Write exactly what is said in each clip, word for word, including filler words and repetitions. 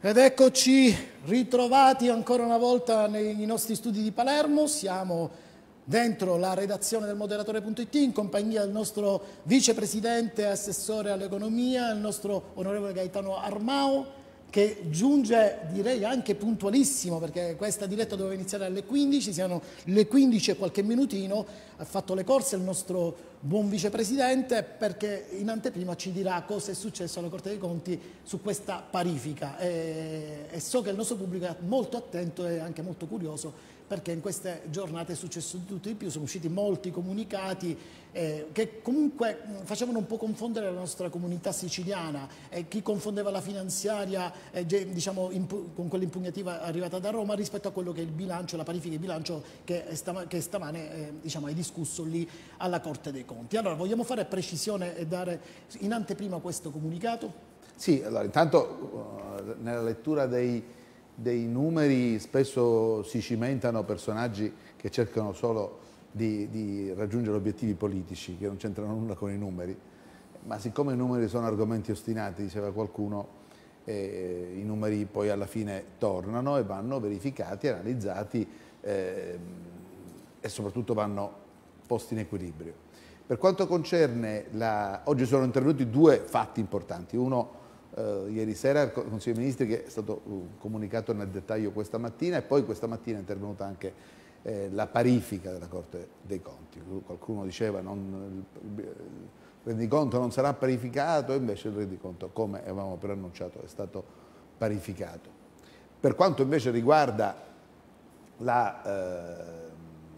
Ed eccoci ritrovati ancora una volta nei nostri studi di Palermo. Siamo dentro la redazione del moderatore punto it in compagnia del nostro vicepresidente e assessore all'economia, il nostro onorevole Gaetano Armao, che giunge, direi, anche puntualissimo, perché questa diretta doveva iniziare alle quindici, siano le quindici e qualche minutino, ha fatto le corse il nostro buon vicepresidente, perché in anteprima ci dirà cosa è successo alla Corte dei Conti su questa parifica, e, e so che il nostro pubblico è molto attento e anche molto curioso, perché in queste giornate è successo di tutto e di più, sono usciti molti comunicati eh, che comunque facevano un po' confondere la nostra comunità siciliana, e chi confondeva la finanziaria eh, diciamo, con quell'impugnativa arrivata da Roma rispetto a quello che è il bilancio, la parifica di bilancio che, stama, che stamane eh, diciamo, è discusso lì alla Corte dei Conti. Allora, vogliamo fare precisione e dare in anteprima questo comunicato? Sì, allora intanto uh, nella lettura dei dei numeri spesso si cimentano personaggi che cercano solo di, di raggiungere obiettivi politici, che non c'entrano nulla con i numeri, ma siccome i numeri sono argomenti ostinati, diceva qualcuno, eh, i numeri poi alla fine tornano e vanno verificati, analizzati eh, e soprattutto vanno posti in equilibrio. Per quanto concerne la... oggi sono intervenuti due fatti importanti, uno Uh, ieri sera al Consiglio dei Ministri, che è stato uh, comunicato nel dettaglio questa mattina, e poi questa mattina è intervenuta anche eh, la parifica della Corte dei Conti. Qualcuno diceva non, il, il rendiconto non sarà parificato, e invece il rendiconto, come avevamo preannunciato, è stato parificato. Per quanto invece riguarda la eh,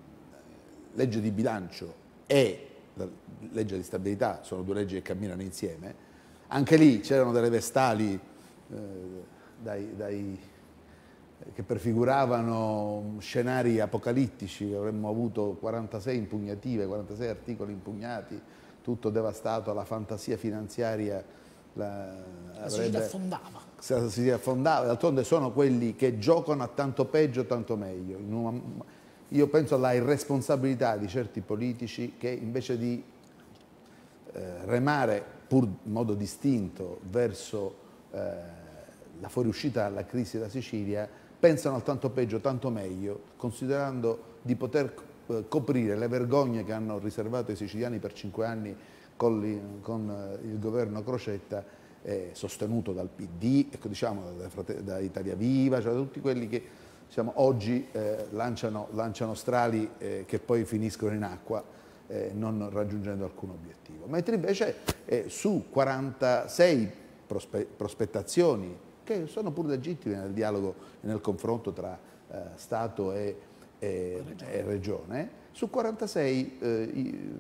legge di bilancio e la legge di stabilità, sono due leggi che camminano insieme. Anche lì c'erano delle vestali eh, dai, dai, che prefiguravano scenari apocalittici, avremmo avuto quarantasei impugnative, quarantasei articoli impugnati, tutto devastato, la fantasia finanziaria la, la avrebbe, si affondava. Si affondava, d'altronde sono quelli che giocano a tanto peggio, tanto meglio. Una, io penso alla irresponsabilità di certi politici che invece di eh, remare pur in modo distinto verso eh, la fuoriuscita dalla crisi della Sicilia, pensano al tanto peggio, tanto meglio, considerando di poter eh, coprire le vergogne che hanno riservato ai siciliani per cinque anni con, li, con eh, il governo Crocetta, eh, sostenuto dal P D, ecco, diciamo, da, da Italia Viva, cioè da tutti quelli che diciamo, oggi eh, lanciano, lanciano strali eh, che poi finiscono in acqua, Eh, non raggiungendo alcun obiettivo. Mentre invece eh, su quarantasei prospe prospettazioni, che sono pur legittime nel dialogo e nel confronto tra eh, Stato e, e, regione. e Regione, su quarantasei eh, i,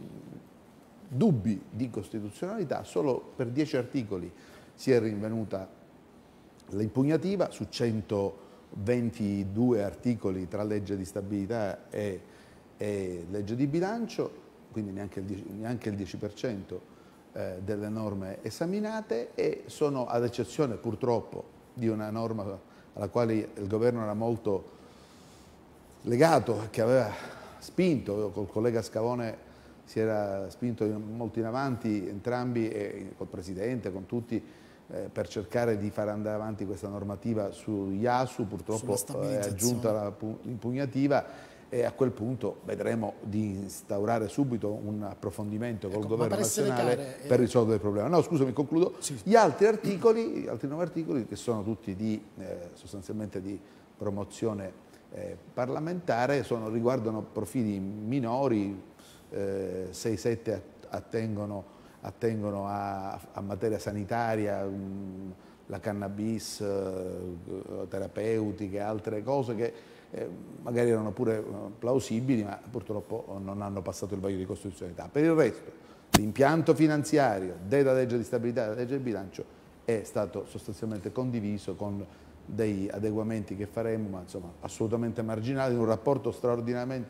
dubbi di costituzionalità, solo per dieci articoli si è rinvenuta l'impugnativa, su centoventidue articoli tra legge di stabilità e e legge di bilancio, quindi neanche il dieci per cento eh, delle norme esaminate, e sono ad eccezione purtroppo di una norma alla quale il governo era molto legato, che aveva spinto, col collega Scavone si era spinto molto in avanti entrambi, e col Presidente, con tutti, eh, per cercare di fare andare avanti questa normativa su I A S U, purtroppo è aggiunta l'impugnativa. E a quel punto vedremo di instaurare subito un approfondimento col ecco, governo nazionale care, per risolvere il problema. No, scusami, concludo. Sì. Gli altri articoli, gli altri nove articoli, che sono tutti di, eh, sostanzialmente di promozione eh, parlamentare, sono, riguardano profili minori, eh, sei sette attengono, attengono a, a materia sanitaria, um, la cannabis, eh, terapeutiche, altre cose che Eh, magari erano pure plausibili, ma purtroppo non hanno passato il vaglio di costituzionalità. Per il resto, l'impianto finanziario della legge di stabilità e della legge di bilancio è stato sostanzialmente condiviso, con dei adeguamenti che faremo, ma insomma assolutamente marginali, in un rapporto straordinariamente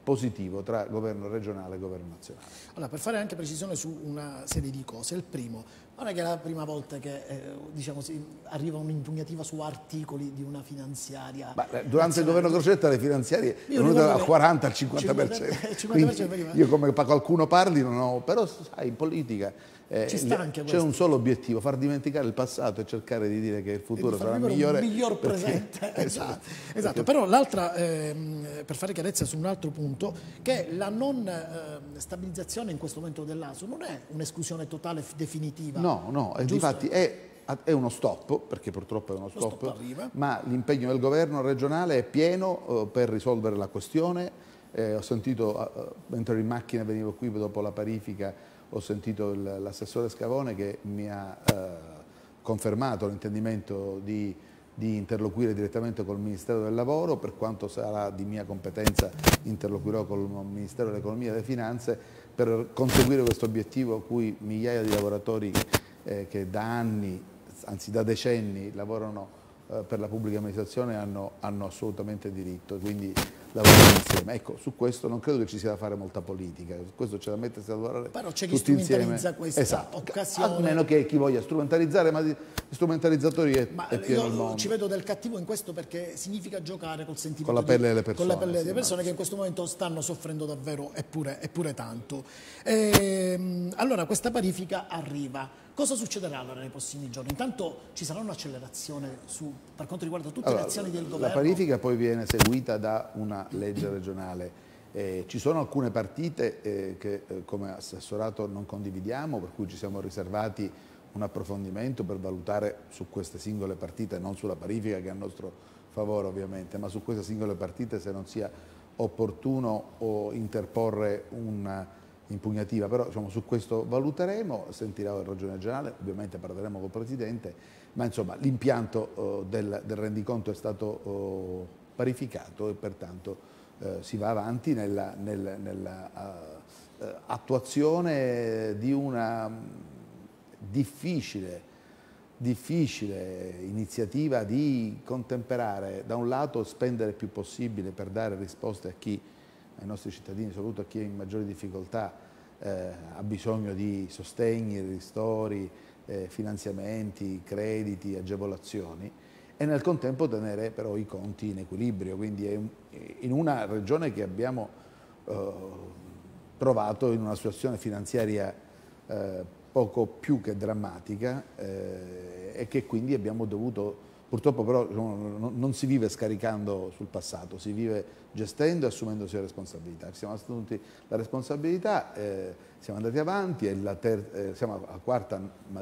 positivo tra governo regionale e governo nazionale. Allora, per fare anche precisione su una serie di cose, il primo, non è che è la prima volta che eh, diciamo, si, arriva un'impugnativa su articoli di una finanziaria. Ma, durante il governo Crocetta le finanziarie sono venute dal quaranta al cinquanta per cento. cinquanta Io come qualcuno parli non ho, però sai, in politica eh, c'è un solo obiettivo, far dimenticare il passato e cercare di dire che il futuro sarà migliore. Un miglior presente. Perché, esatto, esatto. Però l'altra, ehm, per fare chiarezza su un altro punto, che la non eh, stabilizzazione in questo momento dell'A S U non è un'esclusione totale definitiva. No, no, infatti è, è uno stop, perché purtroppo è uno stop, stop ma l'impegno del governo regionale è pieno eh, per risolvere la questione. Eh, ho sentito, eh, mentre in macchina venivo qui dopo la parifica, ho sentito l'assessore Scavone che mi ha eh, confermato l'intendimento di, di interloquire direttamente col Ministero del Lavoro. Per quanto sarà di mia competenza interloquirò col Ministero dell'Economia e delle Finanze per conseguire questo obiettivo a cui migliaia di lavoratori eh, che da anni, anzi da decenni, lavorano eh, per la pubblica amministrazione hanno, hanno assolutamente diritto, quindi lavoriamo insieme. Ecco, su questo non credo che ci sia da fare molta politica, su questo c'è da mettersi a lavorare. Però c'è chi strumentalizza questa esatto. occasione. A meno che chi voglia strumentalizzare, ma di strumentalizzatori è, ma è pieno io il mondo. Ci vedo del cattivo in questo perché significa giocare col sentimento con la pelle di, delle persone, con la pelle sì, delle persone ma... che in questo momento stanno soffrendo davvero eppure, eppure tanto. E, allora questa parifica arriva. Cosa succederà allora nei prossimi giorni? Intanto ci sarà un'accelerazione per quanto riguarda tutte allora, le azioni del governo. La parifica poi viene seguita da una legge regionale. Eh, ci sono alcune partite eh, che eh, come assessorato non condividiamo, per cui ci siamo riservati un approfondimento per valutare su queste singole partite, non sulla parifica che è a nostro favore ovviamente, ma su queste singole partite se non sia opportuno o interporre una impugnativa, però diciamo, su questo valuteremo, sentirà la Ragione regionale, ovviamente parleremo col Presidente, ma insomma l'impianto uh, del, del rendiconto è stato uh, parificato e pertanto uh, si va avanti nella, nel, nella uh, uh, attuazione di una difficile, difficile iniziativa di contemperare da un lato spendere il più possibile per dare risposte a chi ai nostri cittadini, soprattutto a chi è in maggiori difficoltà, eh, ha bisogno di sostegni, ristori, eh, finanziamenti, crediti, agevolazioni e nel contempo tenere però i conti in equilibrio, quindi è in una regione che abbiamo eh, trovato in una situazione finanziaria eh, poco più che drammatica eh, e che quindi abbiamo dovuto. Purtroppo però non si vive scaricando sul passato, si vive gestendo e assumendosi le responsabilità. Ci siamo assunti la responsabilità, eh, siamo andati avanti, è la ter- eh, siamo alla quarta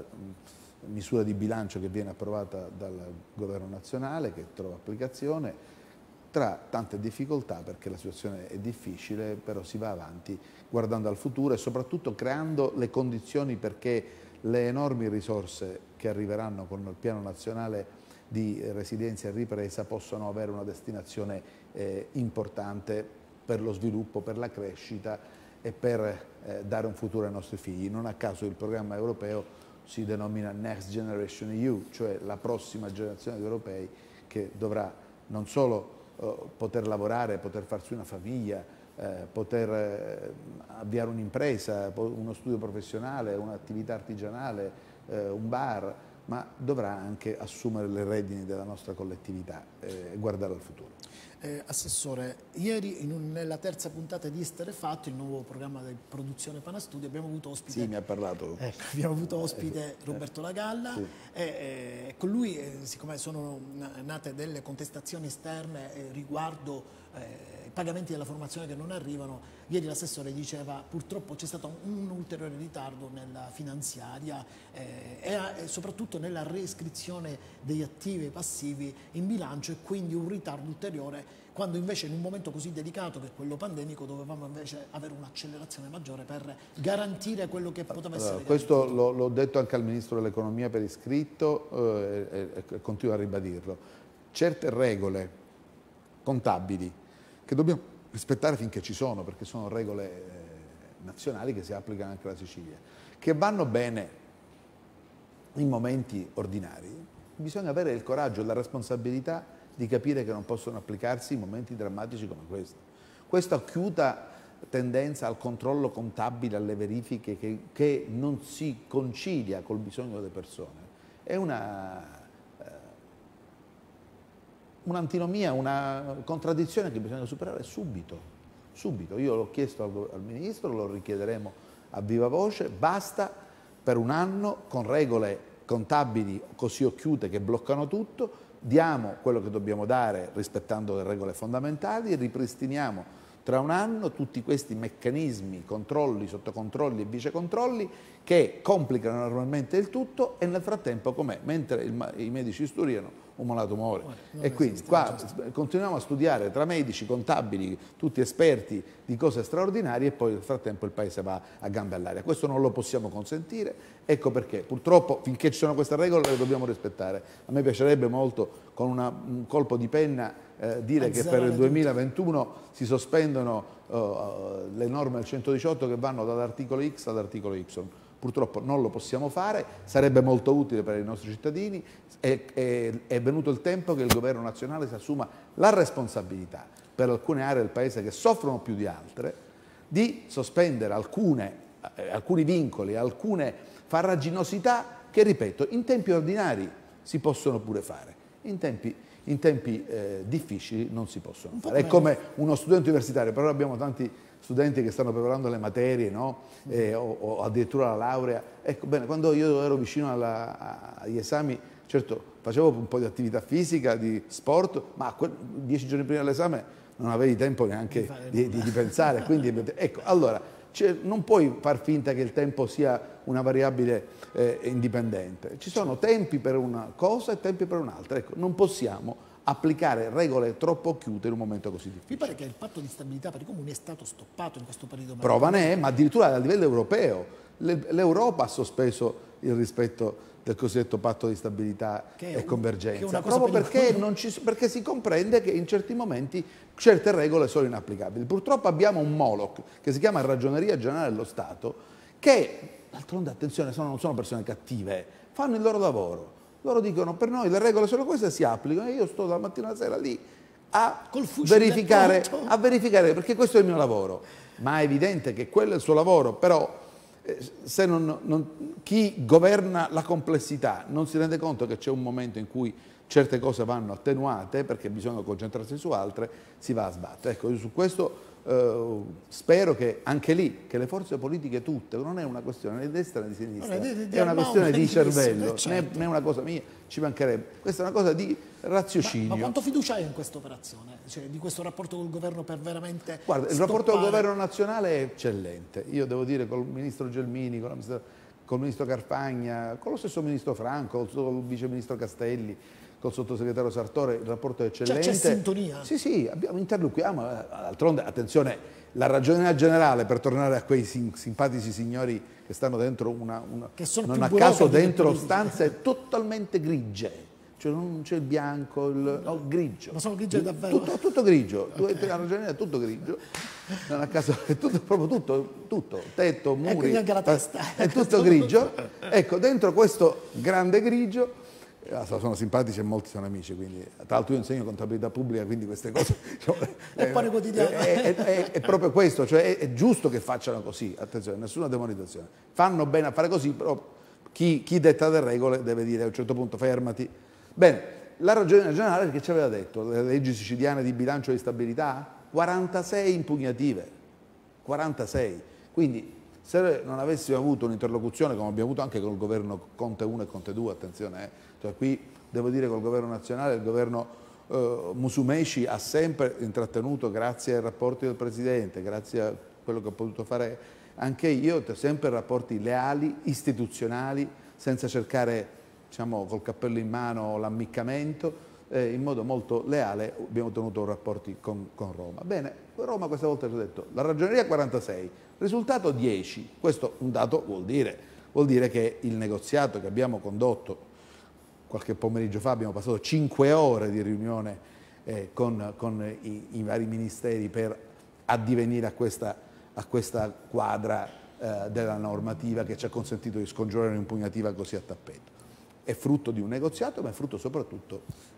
misura di bilancio che viene approvata dal Governo nazionale, che trova applicazione, tra tante difficoltà perché la situazione è difficile, però si va avanti guardando al futuro e soprattutto creando le condizioni perché le enormi risorse che arriveranno con il piano nazionale di residenza e ripresa possono avere una destinazione eh, importante per lo sviluppo, per la crescita e per eh, dare un futuro ai nostri figli. Non a caso il programma europeo si denomina Next Generation E U, cioè la prossima generazione di europei che dovrà non solo eh, poter lavorare, poter farsi una famiglia, eh, poter eh, avviare un'impresa, uno studio professionale, un'attività artigianale, eh, un bar, ma dovrà anche assumere le redini della nostra collettività e eh, guardare al futuro. Eh, Assessore, ieri in un, nella terza puntata di Esterrefatto, il nuovo programma di produzione Panastudio, abbiamo avuto ospite, sì, mi ha parlato. Ecco, abbiamo avuto ospite Roberto Lagalla, sì. e, e con lui, eh, siccome sono nate delle contestazioni esterne eh, riguardo eh, i pagamenti della formazione che non arrivano, ieri l'assessore diceva purtroppo c'è stato un ulteriore ritardo nella finanziaria eh, e, e soprattutto nella reiscrizione degli attivi e passivi in bilancio e quindi un ritardo ulteriore, quando invece in un momento così delicato che quello pandemico dovevamo invece avere un'accelerazione maggiore per garantire quello che poteva essere allora, questo l'ho detto anche al Ministro dell'Economia per iscritto eh, e, e continuo a ribadirlo. Certe regole contabili che dobbiamo rispettare finché ci sono, perché sono regole eh, nazionali che si applicano anche alla Sicilia, che vanno bene in momenti ordinari, bisogna avere il coraggio e la responsabilità di capire che non possono applicarsi in momenti drammatici come questo. questa occhiuta tendenza al controllo contabile, alle verifiche che, che non si concilia col bisogno delle persone, è una, eh, un'antinomia, una contraddizione che bisogna superare subito, subito. Io l'ho chiesto al, al Ministro, lo richiederemo a viva voce, basta per un anno con regole contabili così occhiute che bloccano tutto, diamo quello che dobbiamo dare rispettando le regole fondamentali, ripristiniamo tra un anno tutti questi meccanismi, controlli, sottocontrolli e vicecontrolli che complicano normalmente il tutto e nel frattempo com'è? Mentre il, i medici studiano un malato muore. E quindi qua continuiamo a studiare tra medici, contabili, tutti esperti di cose straordinarie e poi nel frattempo il paese va a gambe all'aria. Questo non lo possiamo consentire, ecco perché purtroppo finché ci sono queste regole le dobbiamo rispettare. A me piacerebbe molto con una, un colpo di penna eh, dire che per il duemilaventuno si sospendono uh, le norme del centodiciotto che vanno dall'articolo X all'articolo Y. Purtroppo non lo possiamo fare, sarebbe molto utile per i nostri cittadini, è, è, è venuto il tempo che il governo nazionale si assuma la responsabilità per alcune aree del paese che soffrono più di altre di sospendere alcune, eh, alcuni vincoli, alcune farraginosità che, ripeto, in tempi ordinari si possono pure fare, in tempi, in tempi eh, difficili non si possono fare. È come uno studente universitario, però abbiamo tanti studenti che stanno preparando le materie, no? eh, o, o addirittura la laurea. Ecco, bene, quando io ero vicino alla, agli esami, certo facevo un po' di attività fisica, di sport, ma quel, dieci giorni prima dell'esame non avevi tempo neanche di, di, di pensare. Quindi, ecco, allora, cioè, non puoi far finta che il tempo sia una variabile eh, indipendente. Ci sono tempi per una cosa e tempi per un'altra. Ecco, non possiamo applicare regole troppo chiuse in un momento così difficile. Mi pare che il patto di stabilità per i comuni è stato stoppato in questo periodo. Prova ne è, ma addirittura a livello europeo. L'Europa ha sospeso il rispetto del cosiddetto patto di stabilità e un, convergenza, proprio perché, non ci, perché si comprende che in certi momenti certe regole sono inapplicabili. Purtroppo abbiamo un Moloch che si chiama Ragioneria Generale dello Stato che, d'altronde attenzione, sono, non sono persone cattive, fanno il loro lavoro. Loro dicono per noi le regole sono queste, si applicano e io sto dalla mattina alla sera lì a verificare, a verificare, perché questo è il mio lavoro. Ma è evidente che quello è il suo lavoro, però eh, se non, non, chi governa la complessità non si rende conto che c'è un momento in cui certe cose vanno attenuate perché bisogna concentrarsi su altre, si va a sbattere. Ecco, io su questo eh, spero che anche lì, che le forze politiche tutte, non è una questione né di destra né di sinistra, è, di, di è una questione di cervello, certo. né è una cosa mia, ci mancherebbe. Questa è una cosa di raziocinio. Ma, ma quanto fiducia hai in questa operazione? Cioè, di questo rapporto col governo per veramente Guarda, il stoppare... rapporto col governo nazionale è eccellente. Io devo dire col ministro Gelmini, con la, col ministro Carfagna, con lo stesso ministro Franco, col vice ministro Castelli, col sottosegretario Sartore, il rapporto è eccellente. Cioè, c'è sintonia? Sì, sì, abbiamo, interloquiamo. D'altronde, attenzione, la ragioneria generale, per tornare a quei sim simpatici signori che stanno dentro una, una che sono non a caso dentro stanze totalmente grigie. Cioè non c'è il bianco, il no, grigio. Ma sono grigie davvero? Tutto, tutto grigio, okay. La ragioneria è tutto grigio, non a caso è tutto, proprio tutto, tutto, tetto, muri, e quindi anche la testa. È tutto grigio. Ecco, dentro questo grande grigio, sono simpatici e molti sono amici, quindi tra l'altro io insegno contabilità pubblica, quindi queste cose diciamo, è, pane quotidiano. È, è, è, è proprio questo, cioè è, è giusto che facciano così, attenzione, nessuna demonizzazione. Fanno bene a fare così, però chi, chi detta le regole deve dire a un certo punto fermati. Bene, la Ragioneria Generale che ci aveva detto? Le leggi siciliane di bilancio e di stabilità? quarantasei impugnative, quarantasei. Quindi se non avessimo avuto un'interlocuzione come abbiamo avuto anche con il governo Conte uno e Conte due, attenzione, eh, cioè qui devo dire col governo nazionale, il governo eh, Musumeci ha sempre intrattenuto, grazie ai rapporti del Presidente, grazie a quello che ho potuto fare anche io, sempre rapporti leali, istituzionali, senza cercare, diciamo, col cappello in mano l'ammiccamento, eh, in modo molto leale abbiamo tenuto rapporti con, con Roma. Bene, Roma questa volta ci ha detto, la ragioneria quarantasei, risultato dieci, questo un dato vuol dire, vuol dire che il negoziato che abbiamo condotto qualche pomeriggio fa, abbiamo passato cinque ore di riunione eh, con, con i, i vari ministeri per addivenire a questa, a questa quadra eh, della normativa che ci ha consentito di scongiurare un'impugnativa così a tappeto. È frutto di un negoziato, ma è frutto soprattutto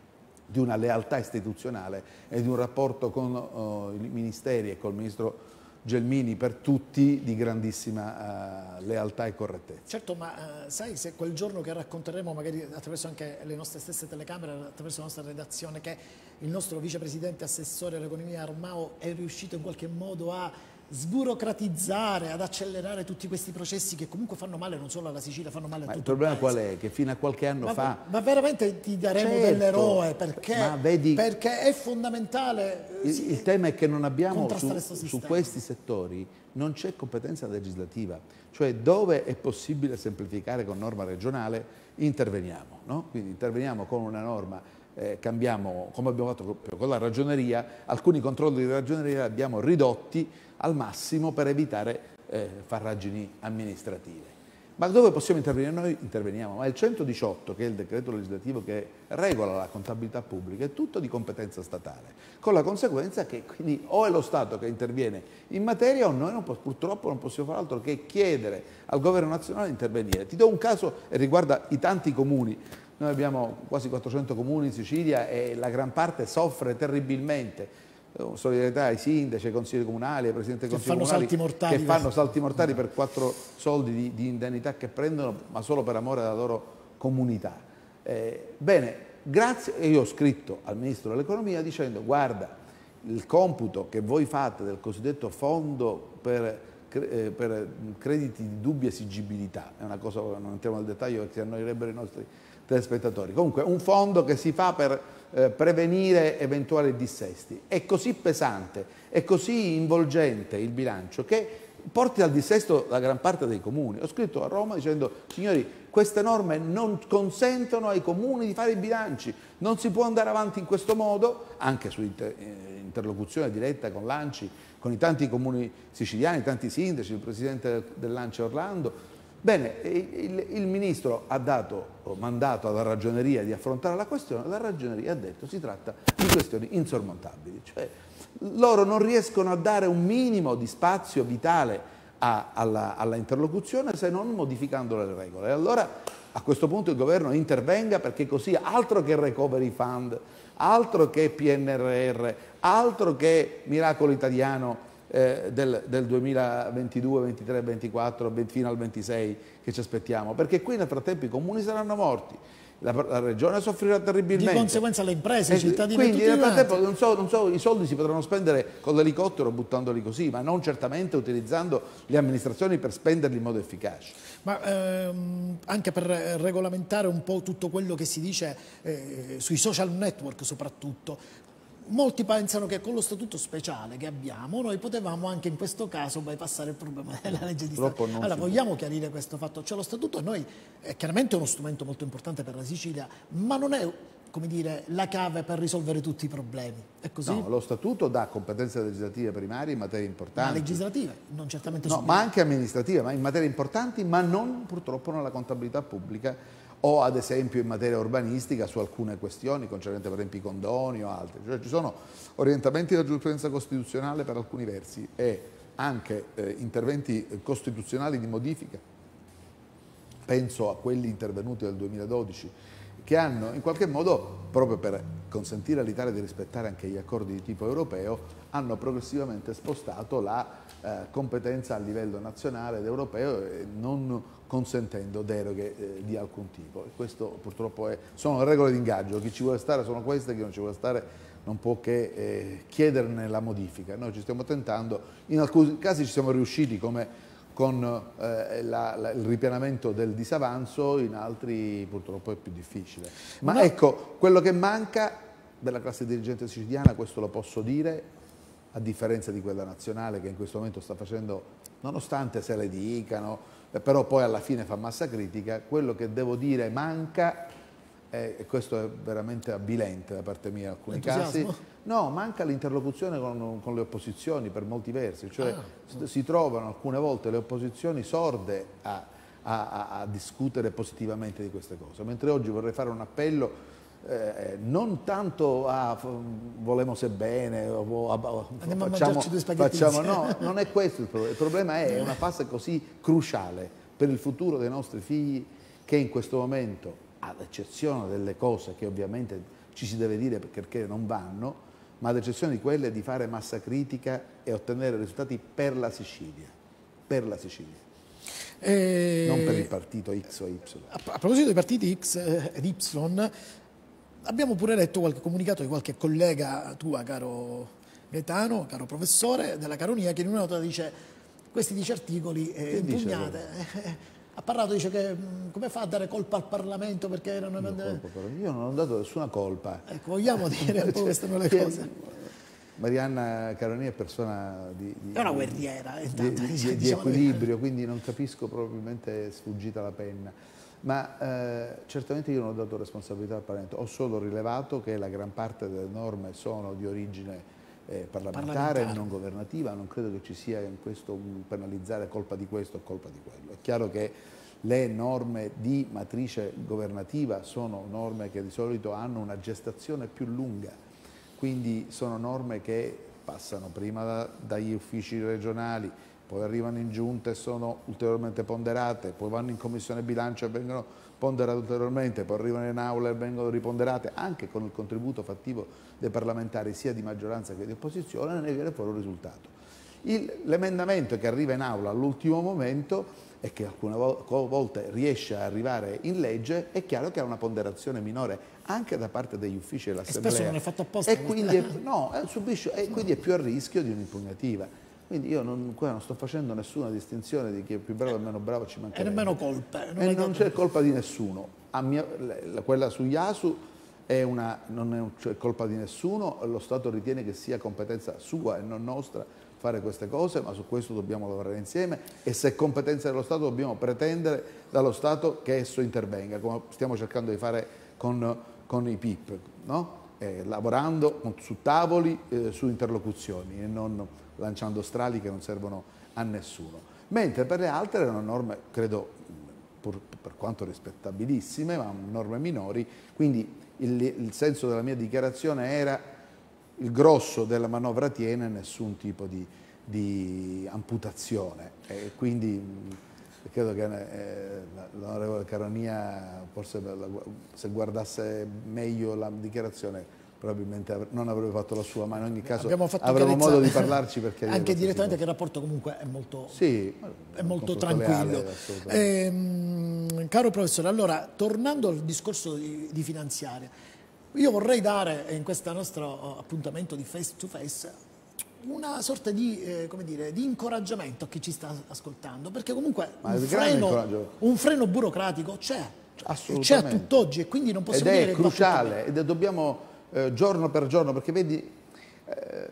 di una lealtà istituzionale e di un rapporto con uh, i ministeri e col ministro Gelmini per tutti di grandissima uh, lealtà e correttezza. Certo, ma uh, sai, se quel giorno che racconteremo, magari attraverso anche le nostre stesse telecamere, attraverso la nostra redazione, che il nostro vicepresidente assessore all'economia Armao è riuscito in qualche modo a sburocratizzare, ad accelerare tutti questi processi che comunque fanno male non solo alla Sicilia, fanno male a ma tutto il problema il paese. qual è? Che fino a qualche anno ma, fa... Ma veramente ti daremo certo, dell'eroe, perché, vedi, perché è fondamentale... Il, sì, il tema è che non abbiamo su, su questi settori, non c'è competenza legislativa, cioè dove è possibile semplificare con norma regionale interveniamo, no? Quindi interveniamo con una norma, eh, cambiamo, come abbiamo fatto con la ragioneria, alcuni controlli di ragioneria li abbiamo ridotti al massimo per evitare eh, farragini amministrative. Ma dove possiamo intervenire? Noi interveniamo, ma il centodiciotto, che è il decreto legislativo che regola la contabilità pubblica, è tutto di competenza statale, con la conseguenza che quindi o è lo Stato che interviene in materia o noi non, purtroppo non possiamo fare altro che chiedere al governo nazionale di intervenire. Ti do un caso e riguarda i tanti comuni. Noi abbiamo quasi quattrocento comuni in Sicilia e la gran parte soffre terribilmente. Solidarietà ai sindaci, ai consiglieri comunali, ai presidenti dei consigli comunali salti mortali, che fanno salti mortali per quattro soldi di, di indennità che prendono, ma solo per amore della loro comunità. Eh, bene, grazie, e io ho scritto al Ministro dell'Economia dicendo: guarda, il computo che voi fate del cosiddetto fondo per, eh, per crediti di dubbia esigibilità, è una cosa, non entriamo nel dettaglio perché si annoierebbero i nostri telespettatori, comunque un fondo che si fa per eh, prevenire eventuali dissesti, è così pesante, è così involgente il bilancio che porti al dissesto la gran parte dei comuni. Ho scritto a Roma dicendo: signori, queste norme non consentono ai comuni di fare i bilanci, non si può andare avanti in questo modo, anche su inter interlocuzione diretta con l'ANCI, con i tanti comuni siciliani, tanti sindaci, il presidente dell'ANCI Orlando. Bene, il, il Ministro ha dato mandato alla Ragioneria di affrontare la questione, la Ragioneria ha detto: si tratta di questioni insormontabili, cioè loro non riescono a dare un minimo di spazio vitale a, alla, alla interlocuzione se non modificando le regole. E allora a questo punto il governo intervenga, perché così altro che Recovery Fund, altro che P N R R, altro che miracolo italiano eh, del, del duemilaventidue, ventitré, ventiquattro fino al ventisei che ci aspettiamo, perché qui nel frattempo i comuni saranno morti. La, la regione soffrirà terribilmente. Di conseguenza le imprese, i eh, cittadini. Quindi nel frattempo non so, non so, i soldi si potranno spendere con l'elicottero buttandoli così, ma non certamente utilizzando le amministrazioni per spenderli in modo efficace. Ma ehm, anche per regolamentare un po' tutto quello che si dice eh, sui social network soprattutto. Molti pensano che con lo statuto speciale che abbiamo noi potevamo anche in questo caso bypassare il problema della legge di Stato. Allora vogliamo chiarire questo fatto, cioè lo statuto a noi è chiaramente uno strumento molto importante per la Sicilia, ma non è, come dire, la chiave per risolvere tutti i problemi, è così? No, lo statuto dà competenze legislative primarie in materie importanti. Ma legislative, non certamente no, ma anche amministrative, ma in materie importanti, ma non purtroppo nella contabilità pubblica, o ad esempio in materia urbanistica su alcune questioni concernenti per esempio i condoni o altri. Cioè ci sono orientamenti della giurisprudenza costituzionale per alcuni versi e anche eh, interventi costituzionali di modifica, penso a quelli intervenuti nel duemiladodici, che hanno in qualche modo, proprio per consentire all'Italia di rispettare anche gli accordi di tipo europeo, hanno progressivamente spostato la eh, competenza a livello nazionale ed europeo, eh, non consentendo deroghe eh, di alcun tipo. E questo purtroppo è, sono le regole di ingaggio, chi ci vuole stare sono queste, chi non ci vuole stare non può che eh, chiederne la modifica. Noi ci stiamo tentando, in alcuni casi ci siamo riusciti come con eh, la, la, il ripianamento del disavanzo, in altri purtroppo è più difficile. Ma no. Ecco, quello che manca della classe dirigente siciliana, questo lo posso dire, a differenza di quella nazionale che in questo momento sta facendo, nonostante se le dicano, eh, però poi alla fine fa massa critica, quello che devo dire manca, eh, e questo è veramente avvilente da parte mia in alcuni casi, no, manca l'interlocuzione con, con le opposizioni per molti versi, cioè ah. si trovano alcune volte le opposizioni sorde a, a, a discutere positivamente di queste cose, mentre oggi vorrei fare un appello eh, non tanto a volemo se bene o a, a, facciamo, facciamo no, non è questo il problema, il problema è una fase così cruciale per il futuro dei nostri figli che in questo momento, ad eccezione delle cose che ovviamente ci si deve dire perché non vanno, ma ad eccezione di quelle di fare massa critica e ottenere risultati per la Sicilia, per la Sicilia. E... non per il partito X o Y. A, a proposito dei partiti X ed Y, abbiamo pure letto qualche comunicato di qualche collega tua, caro Gaetano, caro professore della Caronia, che in una nota dice: questi dieci articoli eh, impugnate. Eh, ha parlato, dice che mh, come fa a dare colpa al Parlamento perché erano... Io, colpa, io non ho dato nessuna colpa. Ecco, vogliamo dire un po' queste nuove cose. Marianna Caronia è persona di, di, è una guerriera, intanto, di, di, di equilibrio, quindi non capisco, probabilmente è sfuggita la penna. Ma eh, certamente io non ho dato responsabilità al Parlamento, ho solo rilevato che la gran parte delle norme sono di origine eh, parlamentare, parlamentare, non governativa, non credo che ci sia in questo un penalizzare colpa di questo o colpa di quello. È chiaro che le norme di matrice governativa sono norme che di solito hanno una gestazione più lunga, quindi sono norme che passano prima da, dagli uffici regionali, poi arrivano in giunta e sono ulteriormente ponderate, poi vanno in commissione bilancio e vengono ponderate ulteriormente, poi arrivano in aula e vengono riponderate, anche con il contributo fattivo dei parlamentari sia di maggioranza che di opposizione, ne viene fuori un risultato. L'emendamento che arriva in aula all'ultimo momento e che alcune volte riesce a arrivare in legge, è chiaro che ha una ponderazione minore anche da parte degli uffici dell'Assemblea. Spesso non è fatto apposta. E quindi è, no, subisce, e quindi è più a rischio di un'impugnativa. Quindi io non, qua non sto facendo nessuna distinzione di chi è più bravo e meno bravo, ci mancherebbe. E nemmeno colpa. Non e non c'è colpa di nessuno. A mia, quella sugli A S U è una, non è colpa di nessuno, lo Stato ritiene che sia competenza sua e non nostra fare queste cose, ma su questo dobbiamo lavorare insieme e se è competenza dello Stato dobbiamo pretendere dallo Stato che esso intervenga, come stiamo cercando di fare con, con i P I P, no? eh, lavorando su tavoli, eh, su interlocuzioni e non lanciando strali che non servono a nessuno. Mentre per le altre erano norme, credo, pur, per quanto rispettabilissime, ma norme minori, quindi il, il senso della mia dichiarazione era il grosso della manovra tiene nessun tipo di, di amputazione e quindi credo che eh, l'onorevole Caronia forse se guardasse meglio la dichiarazione probabilmente non avrebbe fatto la sua, ma in ogni caso avremo modo di parlarci perché anche direttamente che il rapporto comunque è molto, sì, è molto tranquillo. Leale, eh, caro professore, allora tornando al discorso di, di finanziaria, io vorrei dare in questo nostro appuntamento di face to face una sorta di, eh, come dire, di incoraggiamento a chi ci sta ascoltando, perché comunque un freno, un freno burocratico c'è, c'è a tutt'oggi e quindi non possiamo ed dire è cruciale ed è dobbiamo eh, giorno per giorno, perché vedi eh,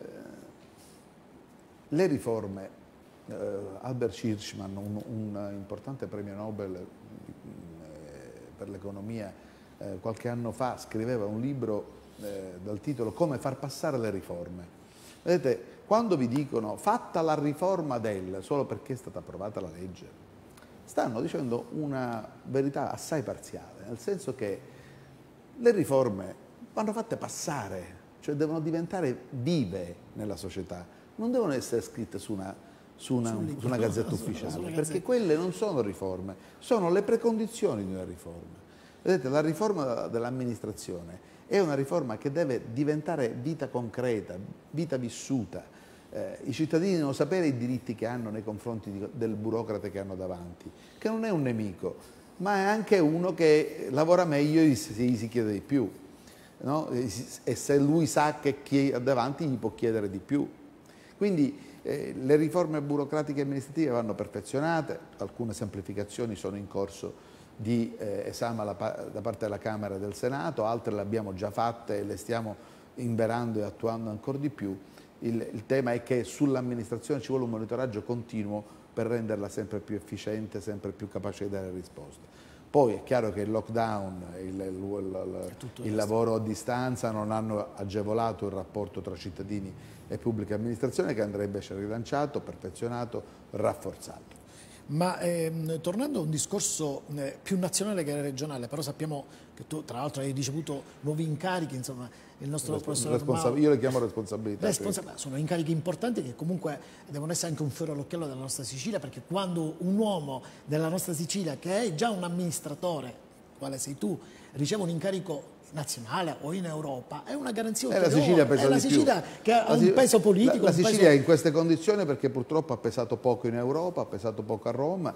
le riforme, eh, Albert Hirschman, un, un importante premio Nobel eh, per l'economia, Eh, qualche anno fa scriveva un libro eh, dal titolo Come far passare le riforme. Vedete, quando vi dicono fatta la riforma del, solo perché è stata approvata la legge, stanno dicendo una verità assai parziale, nel senso che le riforme vanno fatte passare, cioè devono diventare vive nella società, non devono essere scritte su una, su una, su una gazzetta ufficiale, perché quelle non sono riforme, sono le precondizioni di una riforma. Vedete, la riforma dell'amministrazione è una riforma che deve diventare vita concreta, vita vissuta. Eh, I cittadini devono sapere i diritti che hanno nei confronti di, del burocrate che hanno davanti, che non è un nemico, ma è anche uno che lavora meglio e si, gli si chiede di più. No? E, e se lui sa che chi ha davanti gli può chiedere di più. Quindi eh, le riforme burocratiche e amministrative vanno perfezionate, alcune semplificazioni sono in corso di eh, esame alla, da parte della Camera e del Senato, altre le abbiamo già fatte e le stiamo inverando e attuando ancora di più. Il, il tema è che sull'amministrazione ci vuole un monitoraggio continuo per renderla sempre più efficiente, sempre più capace di dare risposte. Poi è chiaro che il lockdown, il, il, il, il lavoro a distanza non hanno agevolato il rapporto tra cittadini e pubblica amministrazione, che andrebbe rilanciato, perfezionato, rafforzato. Ma ehm, tornando a un discorso eh, più nazionale che regionale, però sappiamo che tu tra l'altro hai ricevuto nuovi incarichi, insomma il nostro Respons professor Armao, io le chiamo responsabilità. Responsa sono incarichi importanti che comunque devono essere anche un fiore all'occhiello della nostra Sicilia, perché quando un uomo della nostra Sicilia, che è già un amministratore quale sei tu, riceve un incarico nazionale o in Europa, è una garanzia ulteriore. La Sicilia pesa è la di Sicilia più. Che ha un peso politico. La, la un Sicilia peso... è in queste condizioni perché purtroppo ha pesato poco in Europa, ha pesato poco a Roma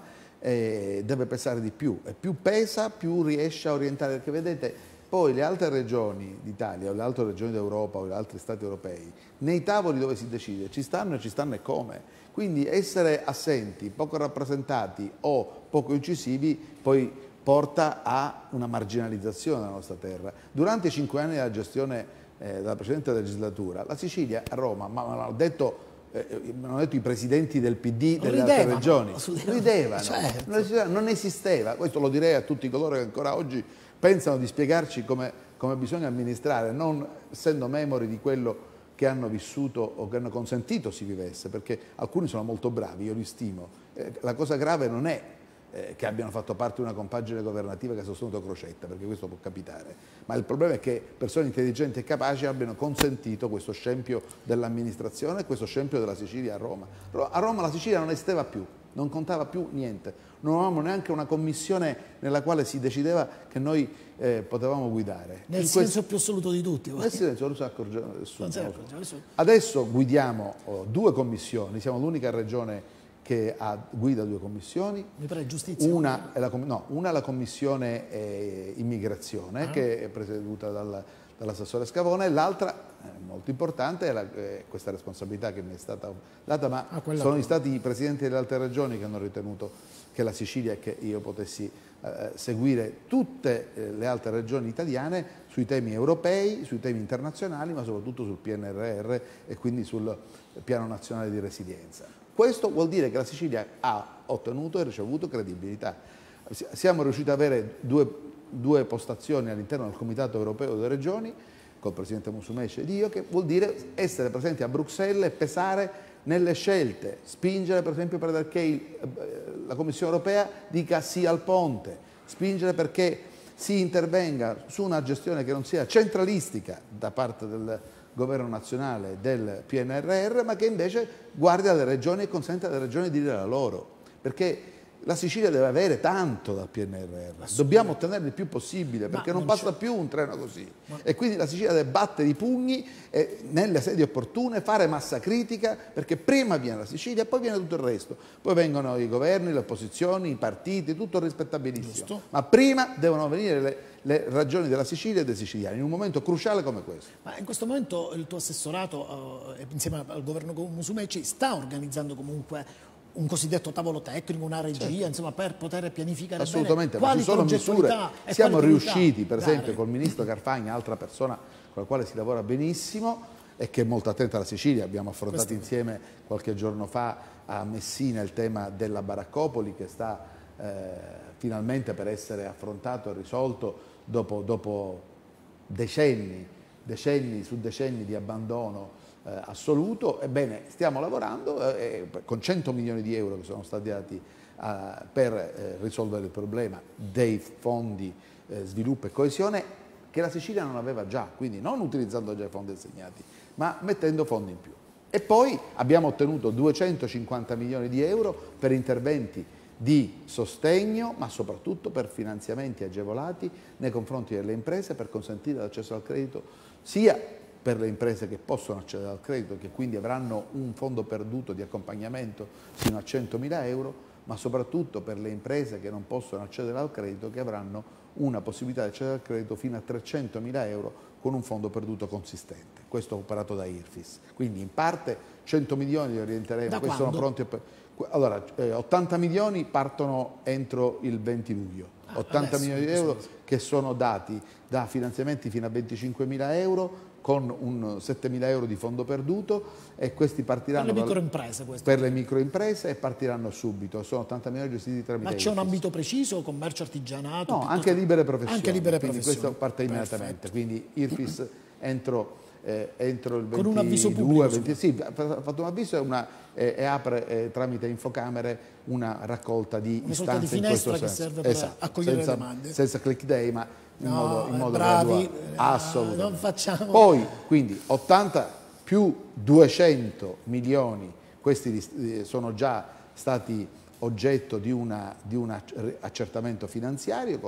e deve pesare di più. E più pesa, più riesce a orientare. Perché vedete, poi le altre regioni d'Italia o le altre regioni d'Europa o gli altri stati europei, nei tavoli dove si decide, ci stanno e ci stanno e come. Quindi essere assenti, poco rappresentati o poco incisivi, poi porta a una marginalizzazione della nostra terra. Durante i cinque anni della gestione eh, della precedente legislatura, la Sicilia a Roma, ma me l'hanno detto, eh, detto i presidenti del P D delle ridevano, altre regioni, ridevano, certo. non esisteva. Questo lo direi a tutti coloro che ancora oggi pensano di spiegarci come, come bisogna amministrare, non essendo memori di quello che hanno vissuto o che hanno consentito si vivesse, perché alcuni sono molto bravi, io li stimo. Eh, la cosa grave non è Eh, che abbiano fatto parte di una compagine governativa che ha sostenuto Crocetta, perché questo può capitare, ma il problema è che persone intelligenti e capaci abbiano consentito questo scempio dell'amministrazione e questo scempio della Sicilia a Roma. A Roma la Sicilia non esisteva più, non contava più niente, non avevamo neanche una commissione nella quale si decideva che noi eh, potevamo guidare. Nel In senso questo... più assoluto di tutti. Nel silenzio non si accorge nessuno. Accorge. Adesso guidiamo oh, due commissioni, siamo l'unica regione che ha, guida due commissioni. Mi pare giustizia. Una è la, no, una è la commissione eh, immigrazione, ah. che è presieduta dal, dall'assessore Scavone, e l'altra, eh, molto importante, è la, eh, questa responsabilità che mi è stata data, ma ah, sono gli stati i presidenti delle altre regioni che hanno ritenuto che la Sicilia e che io potessi eh, seguire tutte eh, le altre regioni italiane sui temi europei, sui temi internazionali, ma soprattutto sul P N R R e quindi sul Piano Nazionale di Resilienza. Questo vuol dire che la Sicilia ha ottenuto e ricevuto credibilità. Siamo riusciti ad avere due, due postazioni all'interno del Comitato Europeo delle Regioni, col Presidente Musumeci ed io, che vuol dire essere presenti a Bruxelles e pesare nelle scelte, spingere per esempio perché la Commissione Europea dica sì al ponte, spingere perché si intervenga su una gestione che non sia centralistica da parte del governo nazionale del P N R R, ma che invece guardi alle regioni e consente alle regioni di dire la loro, perché la Sicilia deve avere tanto dal P N R R, dobbiamo ottenere il più possibile, perché ma non, non passa più un treno così, ma... e quindi la Sicilia deve battere i pugni e nelle sedi opportune fare massa critica, perché prima viene la Sicilia e poi viene tutto il resto, poi vengono i governi, le opposizioni, i partiti, tutto rispettabilissimo. Giusto. Ma prima devono venire le le ragioni della Sicilia e dei siciliani, in un momento cruciale come questo. Ma in questo momento il tuo assessorato, eh, insieme al governo Musumeci, sta organizzando comunque un cosiddetto tavolo tecnico, una regia, certo, insomma, per poter pianificare assolutamente, bene ma ci sono misure. Siamo riusciti, per esempio, dare. Col ministro Carfagna, altra persona con la quale si lavora benissimo e che è molto attenta alla Sicilia, abbiamo affrontato questo insieme qualche giorno fa a Messina il tema della baraccopoli, che sta eh, finalmente per essere affrontato e risolto dopo, dopo decenni, decenni su decenni di abbandono eh, assoluto. Ebbene, stiamo lavorando eh, con cento milioni di euro che sono stati dati eh, per eh, risolvere il problema dei fondi eh, sviluppo e coesione che la Sicilia non aveva già, quindi non utilizzando già i fondi assegnati, ma mettendo fondi in più. E poi abbiamo ottenuto duecentocinquanta milioni di euro per interventi di sostegno, ma soprattutto per finanziamenti agevolati nei confronti delle imprese, per consentire l'accesso al credito sia per le imprese che possono accedere al credito, che quindi avranno un fondo perduto di accompagnamento fino a centomila euro, ma soprattutto per le imprese che non possono accedere al credito, che avranno una possibilità di accedere al credito fino a trecentomila euro con un fondo perduto consistente. Questo operato da IRFIS. Quindi in parte cento milioni li orienteremo, questi sono pronti per... Allora, eh, ottanta milioni partono entro il venti luglio, ah, ottanta adesso, milioni di euro che sono dati da finanziamenti fino a venticinquemila euro con un settemila euro di fondo perduto, e questi partiranno per le microimprese, dal, per le microimprese e partiranno subito. Sono ottanta milioni gestiti tramite. Ma c'è un ambito preciso, commercio, artigianato? No, anche libere professioni. Anche libere quindi professioni. Questo parte immediatamente. Quindi IRFIS entro, eh, entro il ventidue, con un avviso pubblico. venti, sì, ha fatto un avviso e, una, eh, e apre eh, tramite Infocamere una raccolta di una istanze di in questo che senso. serve per esatto, accogliere senza, le domande. Senza click day, ma in no, modo, in modo bravi, graduale. Assolutamente. Non facciamo... Poi, quindi, ottanta più duecento milioni, questi sono già stati oggetto di, una, di un accertamento finanziario con la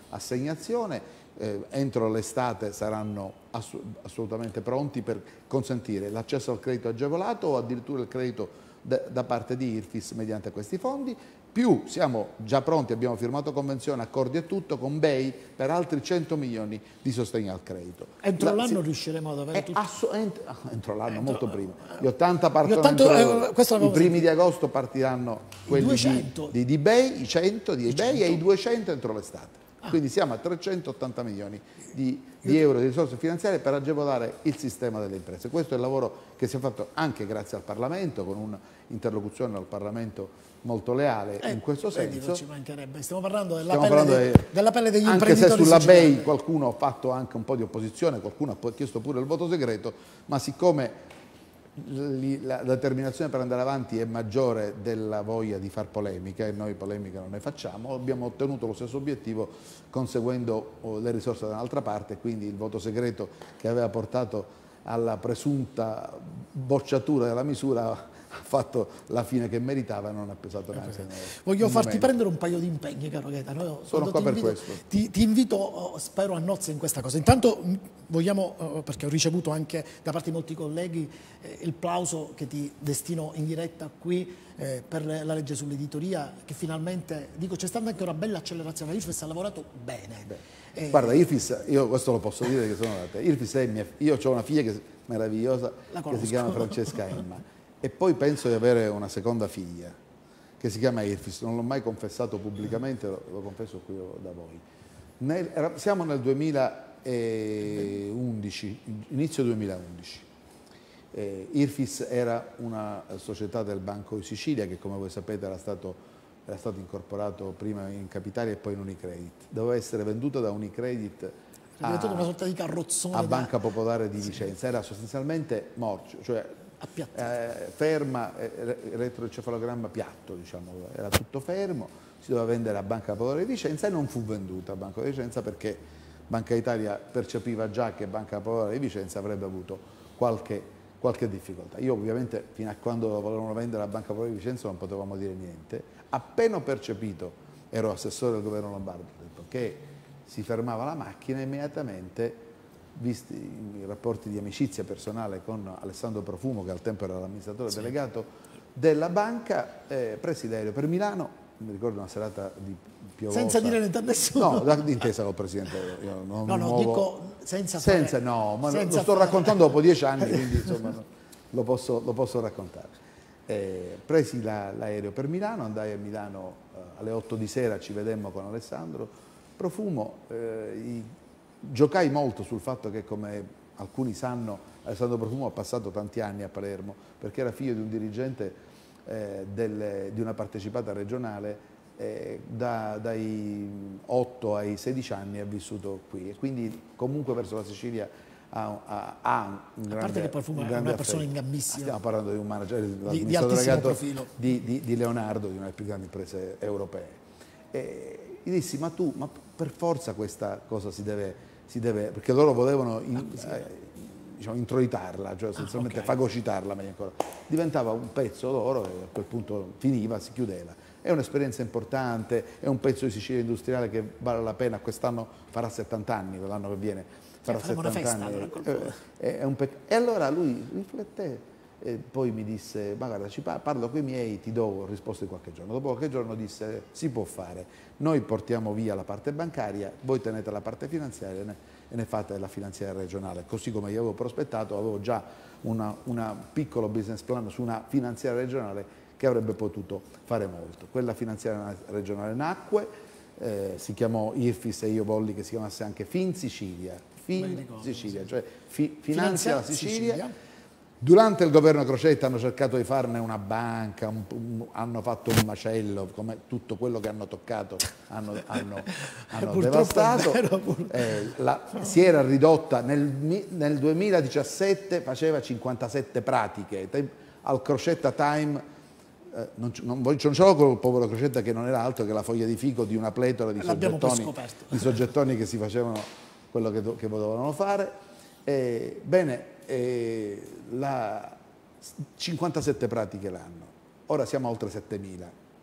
assegnazione. Eh, entro l'estate saranno ass assolutamente pronti per consentire l'accesso al credito agevolato o addirittura il credito da, da parte di I R F I S mediante questi fondi. Più siamo già pronti, abbiamo firmato convenzione, accordi e tutto con B E I per altri cento milioni di sostegno al credito. Entro l'anno riusciremo ad avere tutto? Ent entro l'anno, molto prima. Gli ottanta partono gli ottanta, entro, eh, i primi di agosto partiranno quelli di, di, di B E I, i cento di B E I e i duecento entro l'estate. Ah. Quindi siamo a trecentottanta milioni di, di euro di risorse finanziarie per agevolare il sistema delle imprese. Questo è il lavoro che si è fatto anche grazie al Parlamento, con un'interlocuzione al Parlamento molto leale eh, in questo senso. Non ci mancherebbe. Stiamo parlando della, Stiamo pelle, parlando dei, de... della pelle degli anche imprenditori. Anche se sulla siciliani. B E I qualcuno ha fatto anche un po' di opposizione, qualcuno ha chiesto pure il voto segreto, ma siccome la determinazione per andare avanti è maggiore della voglia di far polemica e noi polemica non ne facciamo, abbiamo ottenuto lo stesso obiettivo conseguendo le risorse da un'altra parte, quindi il voto segreto che aveva portato alla presunta bocciatura della misura ha fatto la fine che meritava e non ha pesato neanche. Voglio farti momento. prendere un paio di impegni, caro Gaetano. Sono qua per invito, questo. Ti, ti invito, spero, a nozze in questa cosa. Intanto vogliamo, perché ho ricevuto anche da parte di molti colleghi eh, il plauso che ti destino in diretta qui eh, per la legge sull'editoria, che finalmente, dico, c'è stata anche una bella accelerazione. I R F I S ha lavorato bene. Eh, Guarda, I R F I S, io questo lo posso dire che sono da te. I R F I S è mia, io ho una figlia che è meravigliosa che si chiama Francesca Emma. E poi penso di avere una seconda figlia che si chiama I R F I S, non l'ho mai confessato pubblicamente, lo, lo confesso qui da voi. Nel, era, siamo nel duemilaundici, inizio duemilaundici. Eh, I R F I S era una società del Banco di Sicilia che, come voi sapete, era stato, era stato incorporato prima in Capitalia e poi in Unicredit. Doveva essere venduta da Unicredit a, una sorta di carrozzone a da... Banca Popolare di Vicenza. Era sostanzialmente morto, cioè Eh, ferma, eh, elettroencefalogramma piatto, diciamo, era tutto fermo, si doveva vendere a Banca Popolare di Vicenza e non fu venduta a Banca di Vicenza perché Banca Italia percepiva già che Banca Popolare di Vicenza avrebbe avuto qualche, qualche difficoltà. Io ovviamente fino a quando lo volevano vendere a Banca Popolare di Vicenza non potevamo dire niente. Appena ho percepito, ero assessore del governo Lombardo, ho detto che si fermava la macchina, immediatamente, visti i rapporti di amicizia personale con Alessandro Profumo, che al tempo era l'amministratore sì. delegato della banca, eh, presi l'aereo per Milano, mi ricordo una serata di piovosa. Senza dire niente a nessuno? No, d'intesa col Presidente. Io non no, no, muovo... dico senza, senza fare... No, ma senza lo sto fare... raccontando dopo dieci anni, quindi insomma no, lo, posso, lo posso raccontare. Eh, presi l'aereo la, per Milano, andai a Milano eh, alle otto di sera, ci vedemmo con Alessandro Profumo, eh, i, giocai molto sul fatto che, come alcuni sanno, Alessandro Profumo ha passato tanti anni a Palermo perché era figlio di un dirigente eh, del, di una partecipata regionale, eh, da, dai otto ai sedici anni ha vissuto qui e quindi comunque verso la Sicilia ha, ha, ha un grande, a parte che Profumo è una persona in gambissima. Stiamo parlando di un manager di, di altissimo profilo di, di, di Leonardo, di una delle più grandi imprese europee. E gli dissi, ma tu, ma per forza questa cosa si deve Si deve, perché loro volevano in, eh, diciamo, introitarla, cioè essenzialmente ah, okay. fagocitarla meglio ancora. Diventava un pezzo loro e a quel punto finiva, si chiudeva. È un'esperienza importante, è un pezzo di Sicilia industriale che vale la pena, quest'anno farà settanta anni, l'anno che viene farà cioè, settanta festa, anni. Eh, è un e allora lui rifletté e poi mi disse, ma guarda, ci parlo con i miei, ti do risposta di qualche giorno. Dopo qualche giorno disse, si può fare, noi portiamo via la parte bancaria, voi tenete la parte finanziaria e ne, e ne fate la finanziaria regionale. Così come io avevo prospettato, avevo già un piccolo business plan su una finanziaria regionale che avrebbe potuto fare molto. Quella finanziaria regionale nacque, eh, si chiamò I R F I S e io volli che si chiamasse anche Fin Sicilia, Fin Sicilia, cioè fi, finanzia la Sicilia. Sicilia. Durante il governo Crocetta hanno cercato di farne una banca, un, un, hanno fatto un macello, come tutto quello che hanno toccato hanno, hanno, hanno devastato. Eh, la, si era ridotta nel, nel duemiladiciassette, faceva cinquantasette pratiche. Al Crocetta Time, eh, non, non, non ce l'ho con il povero Crocetta che non era altro che la foglia di fico di una pletora di soggettoni, di soggettoni che si facevano quello che, che dovevano fare. Eh, bene, eh, la cinquantasette pratiche l'anno, ora siamo a oltre settemila.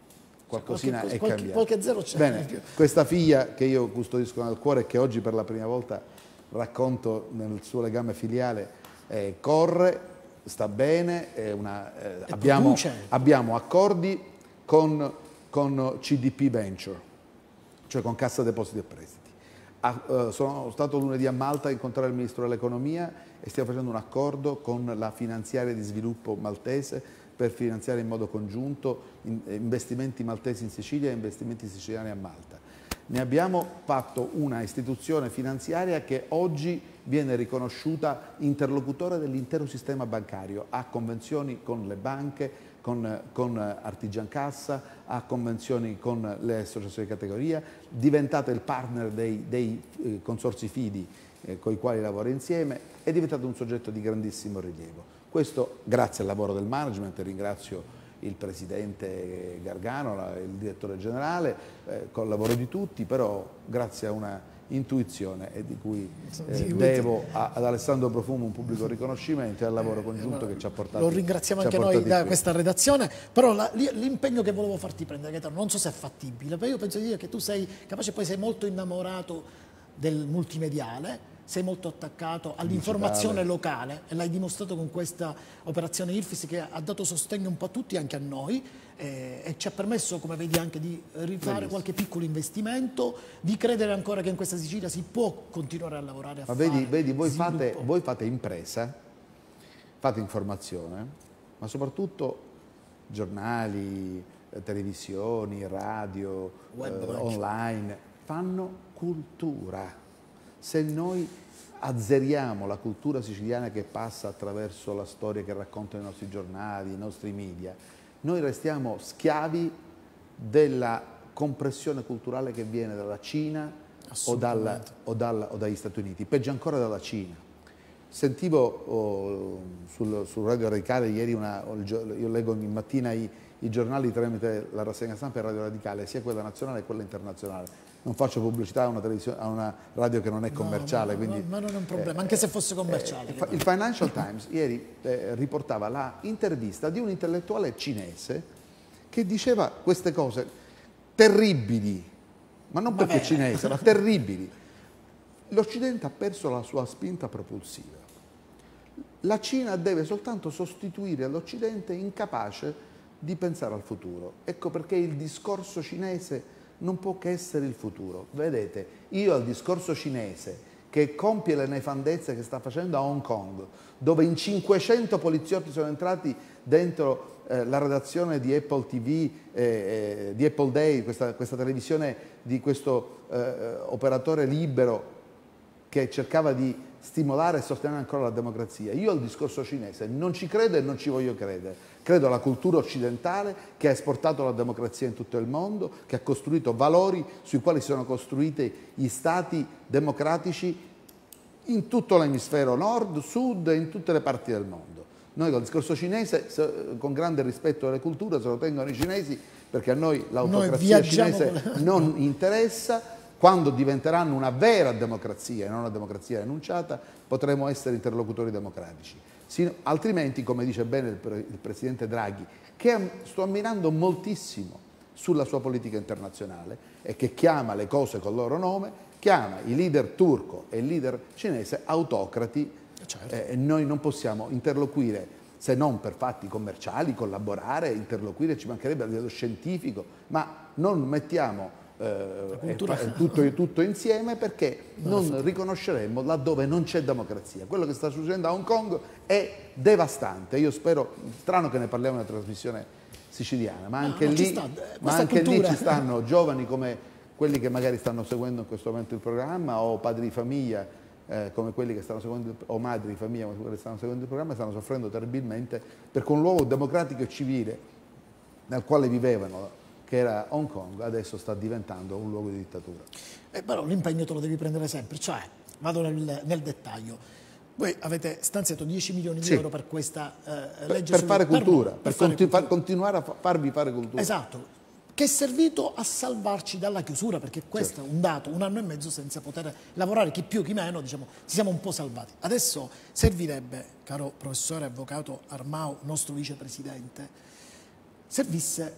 qualcosina qualche, è qualche, cambiato. Qualche zero c'è. Bene, questa figlia che io custodisco nel cuore e che oggi per la prima volta racconto nel suo legame filiale, eh, corre, sta bene, è una, eh, abbiamo, abbiamo accordi con, con C D P Venture, cioè con Cassa Depositi e Prestiti. Ah, eh, sono stato lunedì a Malta a incontrare il Ministro dell'Economia e stiamo facendo un accordo con la finanziaria di sviluppo maltese per finanziare in modo congiunto investimenti maltesi in Sicilia e investimenti siciliani a Malta. Ne abbiamo fatto una istituzione finanziaria che oggi viene riconosciuta interlocutore dell'intero sistema bancario, ha convenzioni con le banche, con, con Artigiancassa, ha convenzioni con le associazioni di categoria, diventato il partner dei, dei eh, consorzi Fidi eh, con i quali lavora insieme, è diventato un soggetto di grandissimo rilievo. Questo grazie al lavoro del management, ringrazio il Presidente Gargano, il Direttore Generale, eh, col lavoro di tutti, però grazie a una intuizione e di cui eh, devo a, ad Alessandro Profumo un pubblico riconoscimento e al lavoro congiunto eh, che ci ha portato. Lo ringraziamo anche noi da qui. Questa redazione, però l'impegno che volevo farti prendere, Gaetano, non so se è fattibile, però io penso di dire che tu sei capace, poi sei molto innamorato del multimediale, sei molto attaccato all'informazione locale e l'hai dimostrato con questa operazione IRFIS che ha dato sostegno un po' a tutti, anche a noi, eh, e ci ha permesso, come vedi, anche di rifare Bellissimo. qualche piccolo investimento, di credere ancora che in questa Sicilia si può continuare a lavorare, a Ma fare vedi, vedi voi, fate, voi fate impresa, fate informazione, ma soprattutto giornali, televisioni, radio, Web, eh, online, fanno cultura. Se noi azzeriamo la cultura siciliana che passa attraverso la storia che raccontano i nostri giornali, i nostri media, noi restiamo schiavi della compressione culturale che viene dalla Cina o, dal, o, dal, o dagli Stati Uniti, peggio ancora dalla Cina. Sentivo oh, sul, sul Radio Radicale ieri, una, io leggo in mattina i, i giornali tramite la rassegna stampa e Radio Radicale, sia quella nazionale che quella internazionale. Non faccio pubblicità a una, a una radio che non è commerciale. No, quindi, ma non è un problema, eh, anche se fosse commerciale. Eh, il Financial Times ieri eh, riportava l'intervista di un intellettuale cinese che diceva queste cose terribili, ma non ma perché bene. cinese, ma terribili. L'Occidente ha perso la sua spinta propulsiva. La Cina deve soltanto sostituire all'Occidente incapace di pensare al futuro. Ecco perché il discorso cinese non può che essere il futuro. Vedete, io al discorso cinese che compie le nefandezze che sta facendo a Hong Kong, dove in cinquecento poliziotti sono entrati dentro eh, la redazione di Apple T V, eh, eh, di Apple Day, questa, questa televisione di questo eh, operatore libero che cercava di stimolare e sostenere ancora la democrazia. Io al discorso cinese non ci credo e non ci voglio credere. Credo alla cultura occidentale che ha esportato la democrazia in tutto il mondo, che ha costruito valori sui quali si sono costruiti gli stati democratici in tutto l'emisfero nord, sud e in tutte le parti del mondo. Noi col discorso cinese, con grande rispetto delle culture, se lo tengono i cinesi, perché a noi l'autocrazia cinese non interessa. Quando diventeranno una vera democrazia e non una democrazia enunciata, potremo essere interlocutori democratici. Sino, altrimenti, come dice bene il, pre, il Presidente Draghi, che sto ammirando moltissimo sulla sua politica internazionale e che chiama le cose col loro nome, chiama i leader turco e il leader cinese autocrati, certo. eh, e noi non possiamo interloquire se non per fatti commerciali, collaborare, interloquire, ci mancherebbe a livello scientifico, ma non mettiamo Eh, tutto, tutto insieme perché non riconosceremo laddove non c'è democrazia. Quello che sta succedendo a Hong Kong è devastante. Io spero, strano che ne parliamo nella trasmissione siciliana, ma anche, no, lì, sta, ma anche lì ci stanno giovani come quelli che magari stanno seguendo in questo momento il programma, o padri di famiglia eh, come quelli che stanno seguendo il, o madri di famiglia come quelli che stanno seguendo il programma, stanno soffrendo terribilmente perché un luogo democratico e civile nel quale vivevano, che era Hong Kong, adesso sta diventando un luogo di dittatura. Eh, però l'impegno te lo devi prendere sempre, cioè, vado nel, nel dettaglio. Voi avete stanziato dieci milioni di sì. euro per questa eh, legge per, per fare cultura, per, per, fare continu cultura. continuare a farvi fare cultura. Esatto, che è servito a salvarci dalla chiusura, perché questo certo. è un dato, un anno e mezzo senza poter lavorare, chi più chi meno, diciamo, ci siamo un po' salvati. Adesso servirebbe, caro professore avvocato Armao, nostro vicepresidente, servisse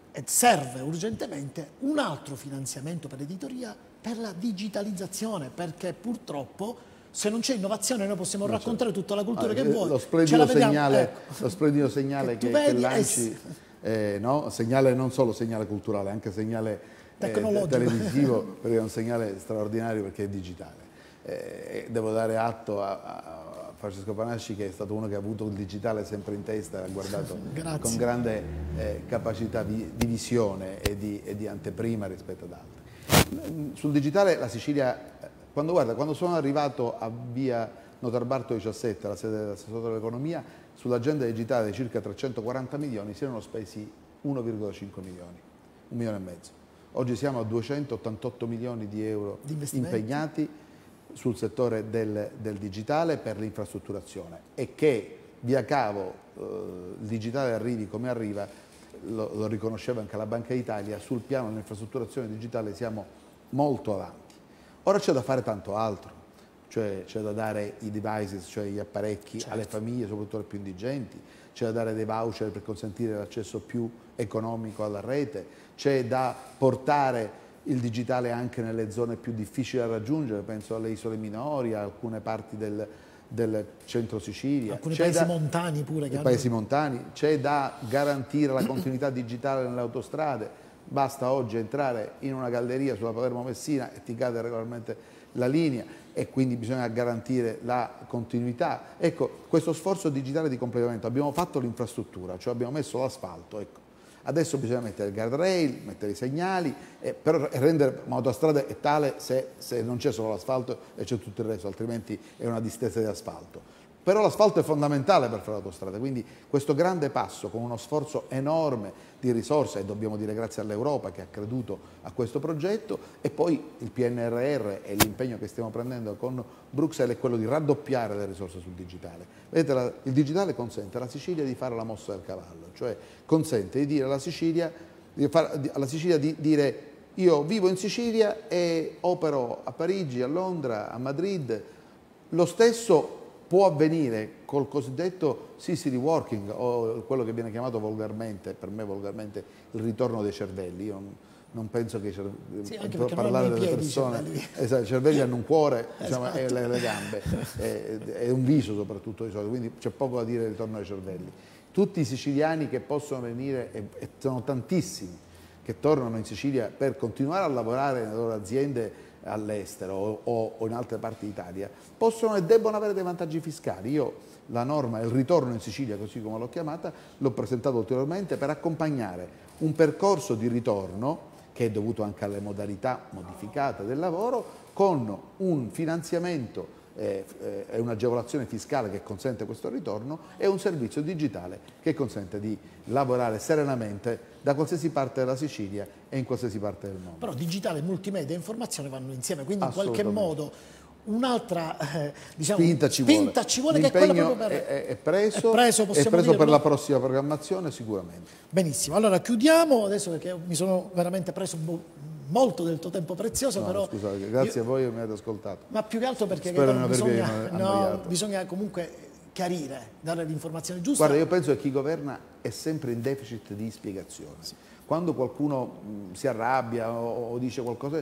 e serve urgentemente un altro finanziamento per l'editoria per la digitalizzazione, perché purtroppo se non c'è innovazione noi possiamo no, raccontare tutta la cultura ah, che vuoi. Lo splendido segnale, ecco. lo splendido segnale che, che, che lanci, eh, no? Segnale non solo segnale culturale, anche segnale eh, televisivo, perché è un segnale straordinario perché è digitale. Eh, devo dare atto a, a Francesco Panacci, che è stato uno che ha avuto il digitale sempre in testa e ha guardato con grande eh, capacità di, di visione e di, e di anteprima rispetto ad altri. Sul digitale la Sicilia, quando, guarda, quando sono arrivato a via Notarbarto diciassette, la sede dell'assessore dell'economia, sull'agenda digitale di circa trecentoquaranta milioni si erano spesi uno virgola cinque milioni, un milione e mezzo. Oggi siamo a duecentottantotto milioni di euro impegnati sul settore del, del digitale per l'infrastrutturazione, e che via cavo eh, il digitale arrivi come arriva, lo, lo riconosceva anche la Banca d'Italia, sul piano dell'infrastrutturazione digitale siamo molto avanti. Ora c'è da fare tanto altro, cioè c'è da dare i devices, cioè gli apparecchi certo. alle famiglie, soprattutto le più indigenti, c'è da dare dei voucher per consentire l'accesso più economico alla rete, c'è da portare il digitale anche nelle zone più difficili da raggiungere, penso alle isole minori, a alcune parti del, del centro Sicilia. Alcuni paesi da, montani pure. Che hanno... paesi montani, c'è da garantire la continuità digitale nelle autostrade. Basta oggi entrare in una galleria sulla Palermo-Messina e ti cade regolarmente la linea, e quindi bisogna garantire la continuità. Ecco, questo sforzo digitale di completamento, abbiamo fatto l'infrastruttura, cioè abbiamo messo l'asfalto, ecco. Adesso bisogna mettere il guardrail, mettere i segnali, eh, per rendere un'autostrada è tale se, se non c'è solo l'asfalto e c'è tutto il resto, altrimenti è una distesa di asfalto. Però l'asfalto è fondamentale per fare l'autostrada, quindi questo grande passo con uno sforzo enorme di risorse, e dobbiamo dire grazie all'Europa che ha creduto a questo progetto, e poi il P N R R e l'impegno che stiamo prendendo con Bruxelles è quello di raddoppiare le risorse sul digitale. Vedete, la, il digitale consente alla Sicilia di fare la mossa del cavallo, cioè consente di dire alla Sicilia, di far, alla Sicilia di dire: io vivo in Sicilia e opero a Parigi, a Londra, a Madrid. Lo stesso può avvenire col cosiddetto city working, o quello che viene chiamato volgarmente, per me volgarmente, il ritorno dei cervelli. Io non, non penso che sì, per parlare delle persone, esatto, i cervelli hanno un cuore, diciamo, esatto. e le, le gambe, e, e un viso soprattutto di solito, quindi c'è poco da dire del ritorno ai cervelli. Tutti i siciliani che possono venire, e, e sono tantissimi, che tornano in Sicilia per continuare a lavorare nelle loro aziende all'estero o, o, o in altre parti d'Italia, possono e debbono avere dei vantaggi fiscali. Io la norma, il ritorno in Sicilia, così come l'ho chiamata, l'ho presentato ulteriormente per accompagnare un percorso di ritorno che è dovuto anche alle modalità modificate del lavoro, con un finanziamento e eh, un'agevolazione fiscale che consente questo ritorno, e un servizio digitale che consente di lavorare serenamente da qualsiasi parte della Sicilia e in qualsiasi parte del mondo. Però digitale, multimedia e informazione vanno insieme, quindi in qualche modo un'altra eh, diciamo, spinta ci spinta vuole, ci vuole che è quella proprio per... è, è preso, è preso, è preso per la prossima programmazione sicuramente. Benissimo, allora chiudiamo adesso, perché mi sono veramente preso molto del tuo tempo prezioso, no, però... Scusate, grazie io, a voi che mi avete ascoltato. Ma più che altro perché Spero bisogna, no, bisogna comunque chiarire, dare l'informazione giusta. Guarda, io penso che chi governa è sempre in deficit di spiegazioni. Sì. Quando qualcuno mh, si arrabbia o, o dice qualcosa,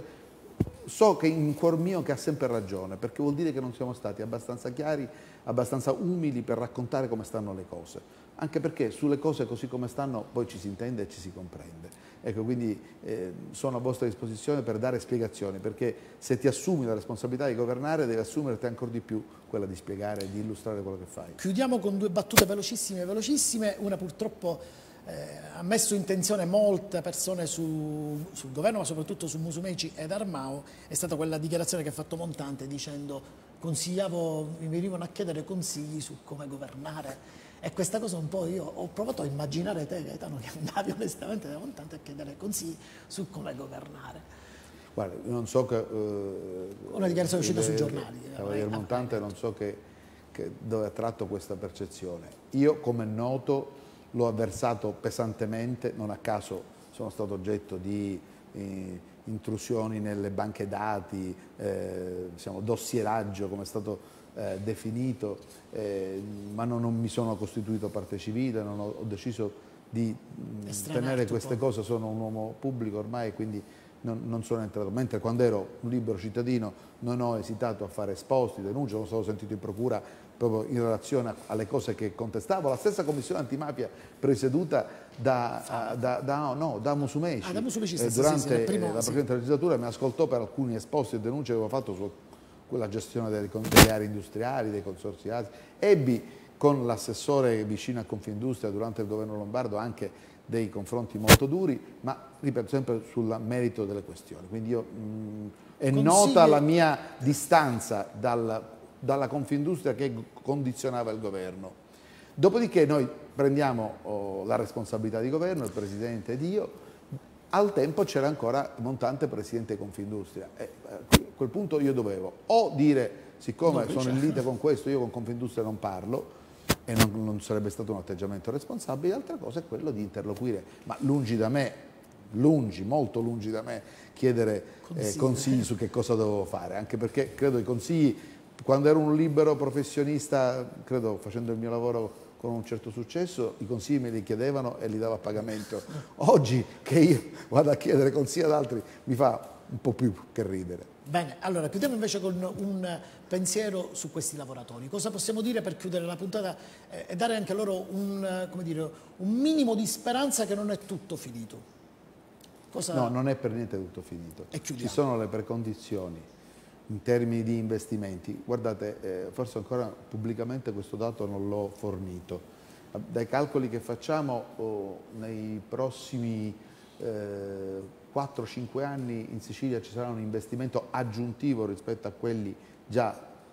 so che in cuor mio che ha sempre ragione, perché vuol dire che non siamo stati abbastanza chiari, abbastanza umili per raccontare come stanno le cose, anche perché sulle cose così come stanno poi ci si intende e ci si comprende. Ecco, quindi eh, sono a vostra disposizione per dare spiegazioni, perché se ti assumi la responsabilità di governare devi assumerti ancora di più quella di spiegare e di illustrare quello che fai. Chiudiamo con due battute velocissime, velocissime. Una purtroppo eh, ha messo in tensione molte persone su, sul governo, ma soprattutto su Musumeci ed Armao, è stata quella dichiarazione che ha fatto Montante dicendo: consigliavo, mi venivano a chiedere consigli su come governare. E questa cosa un po' io ho provato a immaginare te, Gaetano, che andavi onestamente da Montante a chiedere consigli su come governare. Guarda, io non so che... Eh, Una dichiarazione uscita sui giornali. Cavaliere Montante non so che, che dove ha tratto questa percezione. Io, come è noto, l'ho avversato pesantemente, non a caso sono stato oggetto di eh, intrusioni nelle banche dati, eh, diciamo, dossieraggio, come è stato Eh, definito, eh, ma non, non mi sono costituito parte civile, non ho, ho deciso di tenere queste poi. cose, sono un uomo pubblico ormai, quindi non, non sono entrato, mentre quando ero un libero cittadino non ho esitato a fare esposti, denunce, sono stato sentito in procura proprio in relazione alle cose che contestavo. La stessa commissione antimafia presieduta da, da, da, no, da Musumeci, ah, da Musumeci eh, stessa, durante sì, sì, primo, la precedente sì. legislatura mi ascoltò per alcuni esposti e denunce che avevo fatto su quella gestione delle, delle aree industriali, dei consorziati. Ebbi con l'assessore vicino a Confindustria durante il governo Lombardo anche dei confronti molto duri, ma ripeto sempre sul merito delle questioni. Quindi io, mh, è Consigli... nota la mia distanza dal, dalla Confindustria che condizionava il governo. Dopodiché noi prendiamo oh, la responsabilità di governo, il Presidente ed io. Al tempo c'era ancora Montante Presidente di Confindustria. E a quel punto io dovevo o dire, siccome no, sono in lite con questo, io con Confindustria non parlo, e non, non sarebbe stato un atteggiamento responsabile, l'altra cosa è quello di interloquire, ma lungi da me, lungi, molto lungi da me, chiedere eh, consigli su che cosa dovevo fare, anche perché credo i consigli, quando ero un libero professionista, credo facendo il mio lavoro con un certo successo, i consigli me li chiedevano e li davo a pagamento. Oggi che io vado a chiedere consigli ad altri mi fa un po' più che ridere. Bene, allora chiudiamo invece con un pensiero su questi lavoratori. Cosa possiamo dire per chiudere la puntata eh, e dare anche loro un, come dire, un minimo di speranza che non è tutto finito? Cosa... No, non è per niente tutto finito. E chiudiamo. Ci sono le precondizioni in termini di investimenti. Guardate, eh, forse ancora pubblicamente questo dato non l'ho fornito. Dai calcoli che facciamo oh, nei prossimi eh, quattro cinque anni in Sicilia ci sarà un investimento aggiuntivo rispetto a quelli già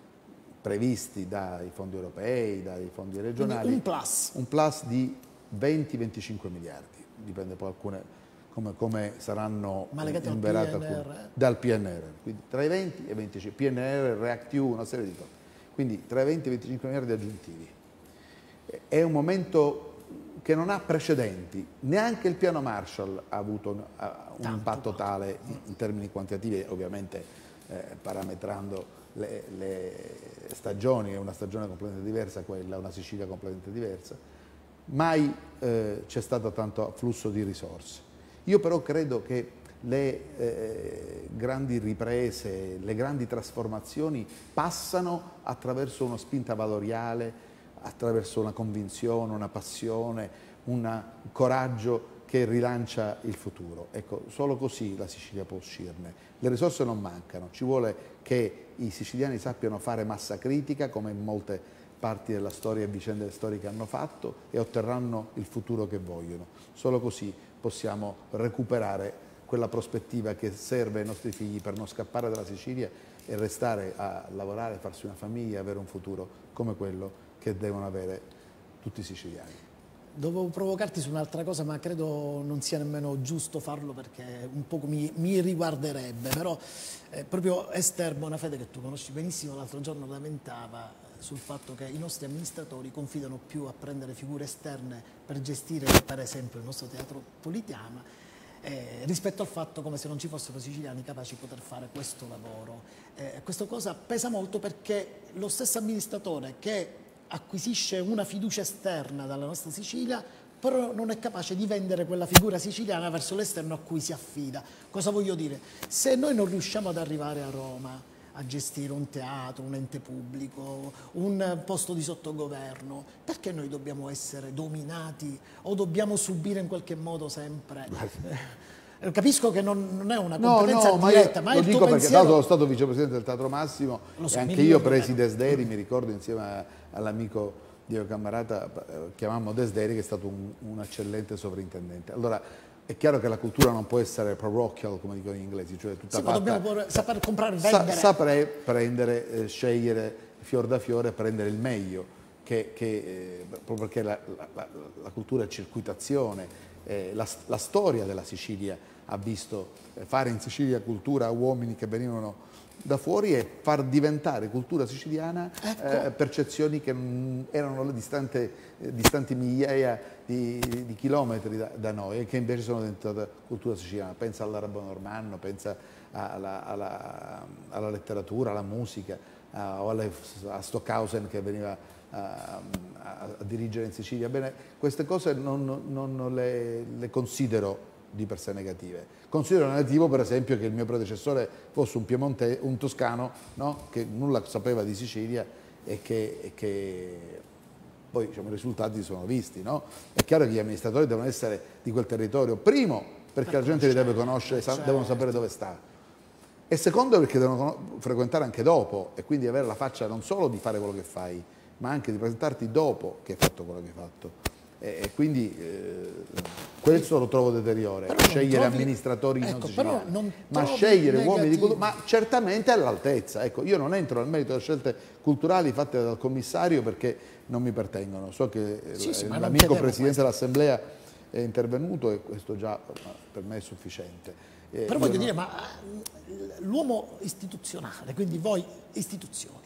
previsti dai fondi europei, dai fondi regionali. Quindi un plus. Un plus di venti venticinque miliardi, dipende poi alcune come, come saranno inverate alcune, dal P N R R. Quindi tra i venti e i venticinque, P N R R, REACT-EU, una serie di cose. Quindi tra i venti e i venticinque miliardi aggiuntivi. È un momento che non ha precedenti, neanche il piano Marshall ha avuto un, ha un Tanto, impatto tanto. tale in, in termini quantitativi, ovviamente eh, parametrando le, le stagioni, è una stagione completamente diversa quella, una Sicilia completamente diversa, mai eh, c'è stato tanto afflusso di risorse. Io però credo che le eh, grandi riprese, le grandi trasformazioni passano attraverso una spinta valoriale, attraverso una convinzione, una passione, un coraggio che rilancia il futuro. Ecco, solo così la Sicilia può uscirne. Le risorse non mancano, ci vuole che i siciliani sappiano fare massa critica, come in molte parti della storia e vicende storiche hanno fatto, e otterranno il futuro che vogliono. Solo così possiamo recuperare quella prospettiva che serve ai nostri figli per non scappare dalla Sicilia e restare a lavorare, farsi una famiglia e avere un futuro come quello che devono avere tutti i siciliani. Dovevo provocarti su un'altra cosa, ma credo non sia nemmeno giusto farlo perché un po' mi, mi riguarderebbe, però eh, proprio Esther Bonafede, che tu conosci benissimo, l'altro giorno lamentava sul fatto che i nostri amministratori confidano più a prendere figure esterne per gestire per esempio il nostro teatro Politeama eh, rispetto al fatto come se non ci fossero siciliani capaci di poter fare questo lavoro. Eh, questa cosa pesa molto perché lo stesso amministratore che acquisisce una fiducia esterna dalla nostra Sicilia, però non è capace di vendere quella figura siciliana verso l'esterno a cui si affida. Cosa voglio dire? Se noi non riusciamo ad arrivare a Roma a gestire un teatro, un ente pubblico, un posto di sottogoverno, perché noi dobbiamo essere dominati o dobbiamo subire in qualche modo sempre? Capisco che non, non è una competenza no, no, diretta, ma, ma lo il tuo dico perché pensiero... sono stato vicepresidente del Teatro Massimo so, e anche io presi Desderi, mi ricordo insieme all'amico Diego Cammarata, chiamammo Desderi, che è stato un, un eccellente sovrintendente. Allora, è chiaro che la cultura non può essere parochial, come dicono gli inglesi, cioè tutta sì, fatta... ma dobbiamo saper comprare e vendere. Sa, saprei prendere, eh, scegliere fior da fiore, prendere il meglio, che, che, eh, proprio perché la, la, la cultura è circuitazione. Eh, la, la storia della Sicilia ha visto eh, fare in Sicilia cultura a uomini che venivano da fuori e far diventare cultura siciliana ecco. eh, percezioni che mh, erano distante, eh, distanti migliaia di, di chilometri da, da noi e che invece sono diventate cultura siciliana. Pensa all'arabo normanno, pensa alla, alla, alla letteratura, alla musica, a, o alle, a Stockhausen che veniva a, a, a dirigere in Sicilia. Bene, queste cose non, non le, le considero di per sé negative. Considero negativo per esempio che il mio predecessore fosse un piemonte, un toscano, no? Che nulla sapeva di Sicilia e che, e che poi diciamo, i risultati sono visti. No? È chiaro che gli amministratori devono essere di quel territorio, primo perché per la gente li deve conoscere, certo. Devono sapere dove sta, e secondo perché devono frequentare anche dopo e quindi avere la faccia non solo di fare quello che fai, ma anche di presentarti dopo che hai fatto quello che hai fatto. E quindi eh, questo lo trovo deteriore, però scegliere trovi, amministratori ecco, non siciliani, non ma scegliere negativi. uomini di cultura, ma certamente all'altezza. Ecco, io non entro nel merito delle scelte culturali fatte dal commissario perché non mi pertengono. So che sì, sì, l'amico Presidente dell'Assemblea è intervenuto e questo già per me è sufficiente. Eh, però voglio non... dire, ma l'uomo istituzionale, quindi voi istituzioni,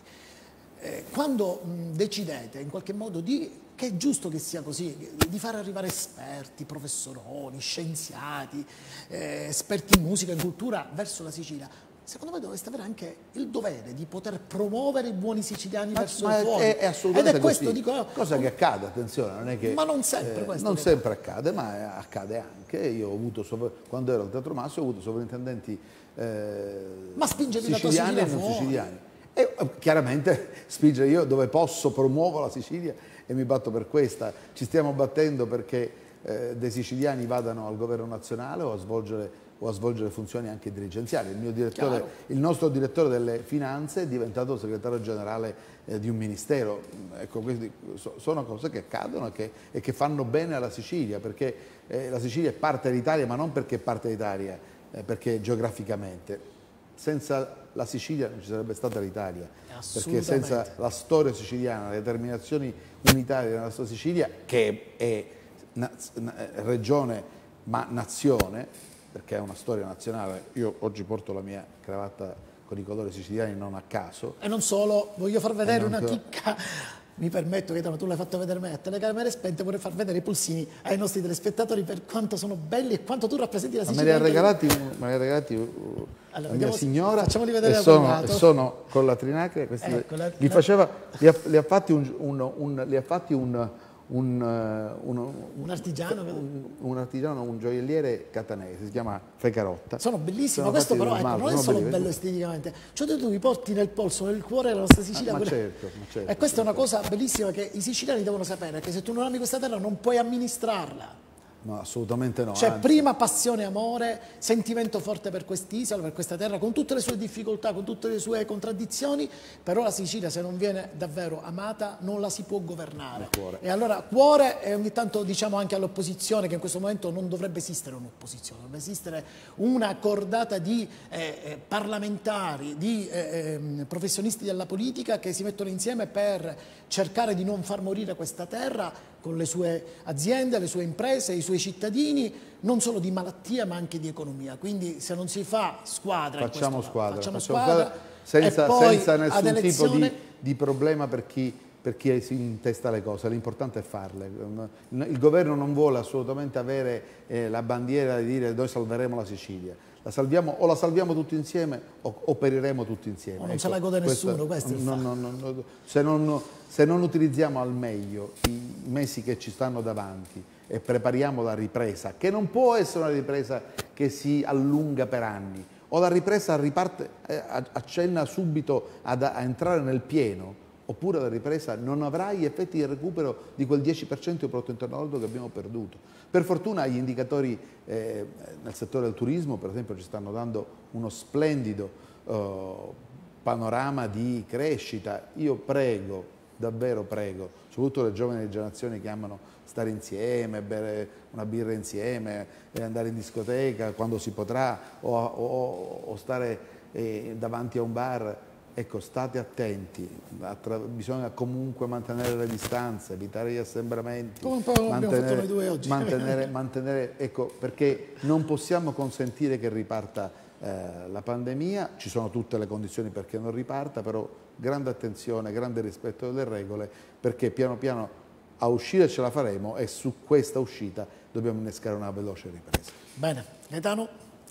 eh, quando mh, decidete in qualche modo di che è giusto che sia così, di far arrivare esperti, professoroni, scienziati, eh, esperti in musica e in cultura verso la Sicilia, secondo me dovreste avere anche il dovere di poter promuovere i buoni siciliani ma, verso ma il fuori. È, è assolutamente Ed è questo, così. Dico, cosa che accade, attenzione, non è che... Ma non sempre eh, questo. Non sempre accade, ma accade anche. Io ho avuto, quando ero al Teatro Massimo, ho avuto sovrintendenti eh, ma spingevi siciliani la tua e non fuori. siciliani. E chiaramente spingere io dove posso promuovo la Sicilia e mi batto per questa. Ci stiamo battendo perché eh, dei siciliani vadano al governo nazionale o a svolgere, o a svolgere funzioni anche dirigenziali. Il, mio direttore, il nostro direttore delle finanze è diventato segretario generale eh, di un ministero. Ecco, quindi so, sono cose che accadono e che, e che fanno bene alla Sicilia, perché eh, la Sicilia è parte dell'Italia, ma non perché è parte d'Italia, eh, perché geograficamente. Senza la Sicilia non ci sarebbe stata l'Italia, perché senza la storia siciliana, le determinazioni unitarie della nostra Sicilia, che è na regione ma nazione, perché è una storia nazionale, io oggi porto la mia cravatta con i colori siciliani non a caso. E non solo, voglio far vedere una chicca, mi permetto che tu l'hai fatto vedere me a telecamere spente, vorrei far vedere i pulsini ai nostri telespettatori per quanto sono belli e quanto tu rappresenti la Sicilia. Ma me li ha regalati, me li ha regalati allora, la mia signora vedere e, sono, e sono con la trinacria, questi ecco, la, li, faceva, li, ha, li ha fatti un, un, un, li ha fatti un Un, un, un artigiano un, un artigiano, un gioielliere catanese, si chiama Frecarotta. Sono bellissimi, ma questo però ecco, non è solo bello esteticamente, cioè tu li porti nel polso, nel cuore della nostra Sicilia. Ah, ma certo, ma certo, e questa certo. è una cosa bellissima che i siciliani devono sapere, che se tu non ami questa terra non puoi amministrarla. No, assolutamente no. C'è anzi. prima passione, amore, sentimento forte per quest'isola, per questa terra, con tutte le sue difficoltà, con tutte le sue contraddizioni, però la Sicilia se non viene davvero amata non la si può governare. E allora cuore, e ogni tanto diciamo anche all'opposizione che in questo momento non dovrebbe esistere un'opposizione, dovrebbe esistere una cordata di eh, parlamentari, di eh, professionisti della politica che si mettono insieme per cercare di non far morire questa terra con le sue aziende, le sue imprese, i suoi cittadini, non solo di malattia ma anche di economia. Quindi se non si fa squadra, facciamo in squadra, facciamo facciamo squadra, squadra senza, poi senza nessun elezione... tipo di, di problema per chi, per chi si intesta le cose, l'importante è farle. Il governo non vuole assolutamente avere eh, la bandiera di dire noi salveremo la Sicilia. La salviamo, o la salviamo tutti insieme o, o periremo tutti insieme. O non ecco, se la gode nessuno, questo, questo no, no, no, no, se, non, se non utilizziamo al meglio i mesi che ci stanno davanti e prepariamo la ripresa, che non può essere una ripresa che si allunga per anni, o la ripresa riparte, eh, accenna subito ad, a entrare nel pieno, oppure la ripresa non avrà gli effetti di recupero di quel dieci per cento di prodotto interno lordo che abbiamo perduto. Per fortuna gli indicatori eh, nel settore del turismo, per esempio, ci stanno dando uno splendido eh, panorama di crescita. Io prego, davvero prego, soprattutto le giovani generazioni che amano stare insieme, bere una birra insieme, andare in discoteca quando si potrà, o, o, o stare eh, davanti a un bar. Ecco, state attenti, bisogna comunque mantenere le distanze, evitare gli assembramenti, come un po' abbiamo fatto noi due oggi. mantenere, mantenere, ecco, perché non possiamo consentire che riparta eh, la pandemia, ci sono tutte le condizioni perché non riparta, però grande attenzione, grande rispetto delle regole, perché piano piano a uscire ce la faremo e su questa uscita dobbiamo innescare una veloce ripresa. Bene, Gaetano?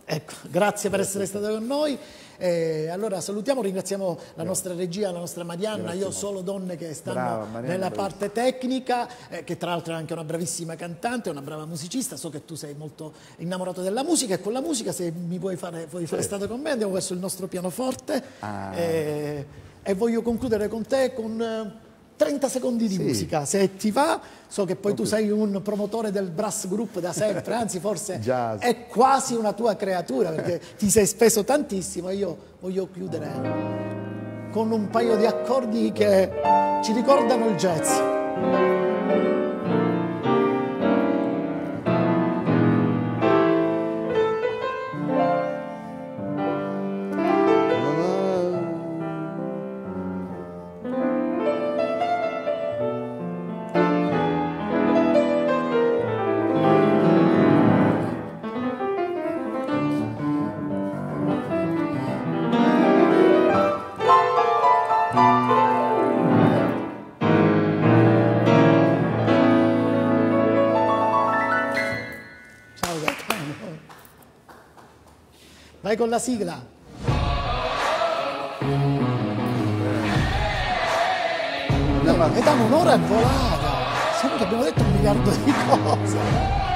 Ecco, grazie per essere stato con noi. Eh, allora salutiamo, ringraziamo la nostra regia, la nostra Marianna, grazie io molto. Solo donne che stanno brava, Marianna, nella bravissima. parte tecnica, eh, che tra l'altro è anche una bravissima cantante, una brava musicista, so che tu sei molto innamorato della musica e con la musica se mi vuoi fare, vuoi fare stato con me andiamo verso il nostro pianoforte ah. eh, e voglio concludere con te con trenta secondi di sì. musica, se ti va, so che poi okay. tu sei un promotore del brass group da sempre, anzi forse è quasi una tua creatura perché ti sei speso tantissimo e io voglio chiudere con un paio di accordi che ci ricordano il jazz. Vai con la sigla. Vediamo un'ora è volata. Sempre che abbiamo detto un miliardo di cose.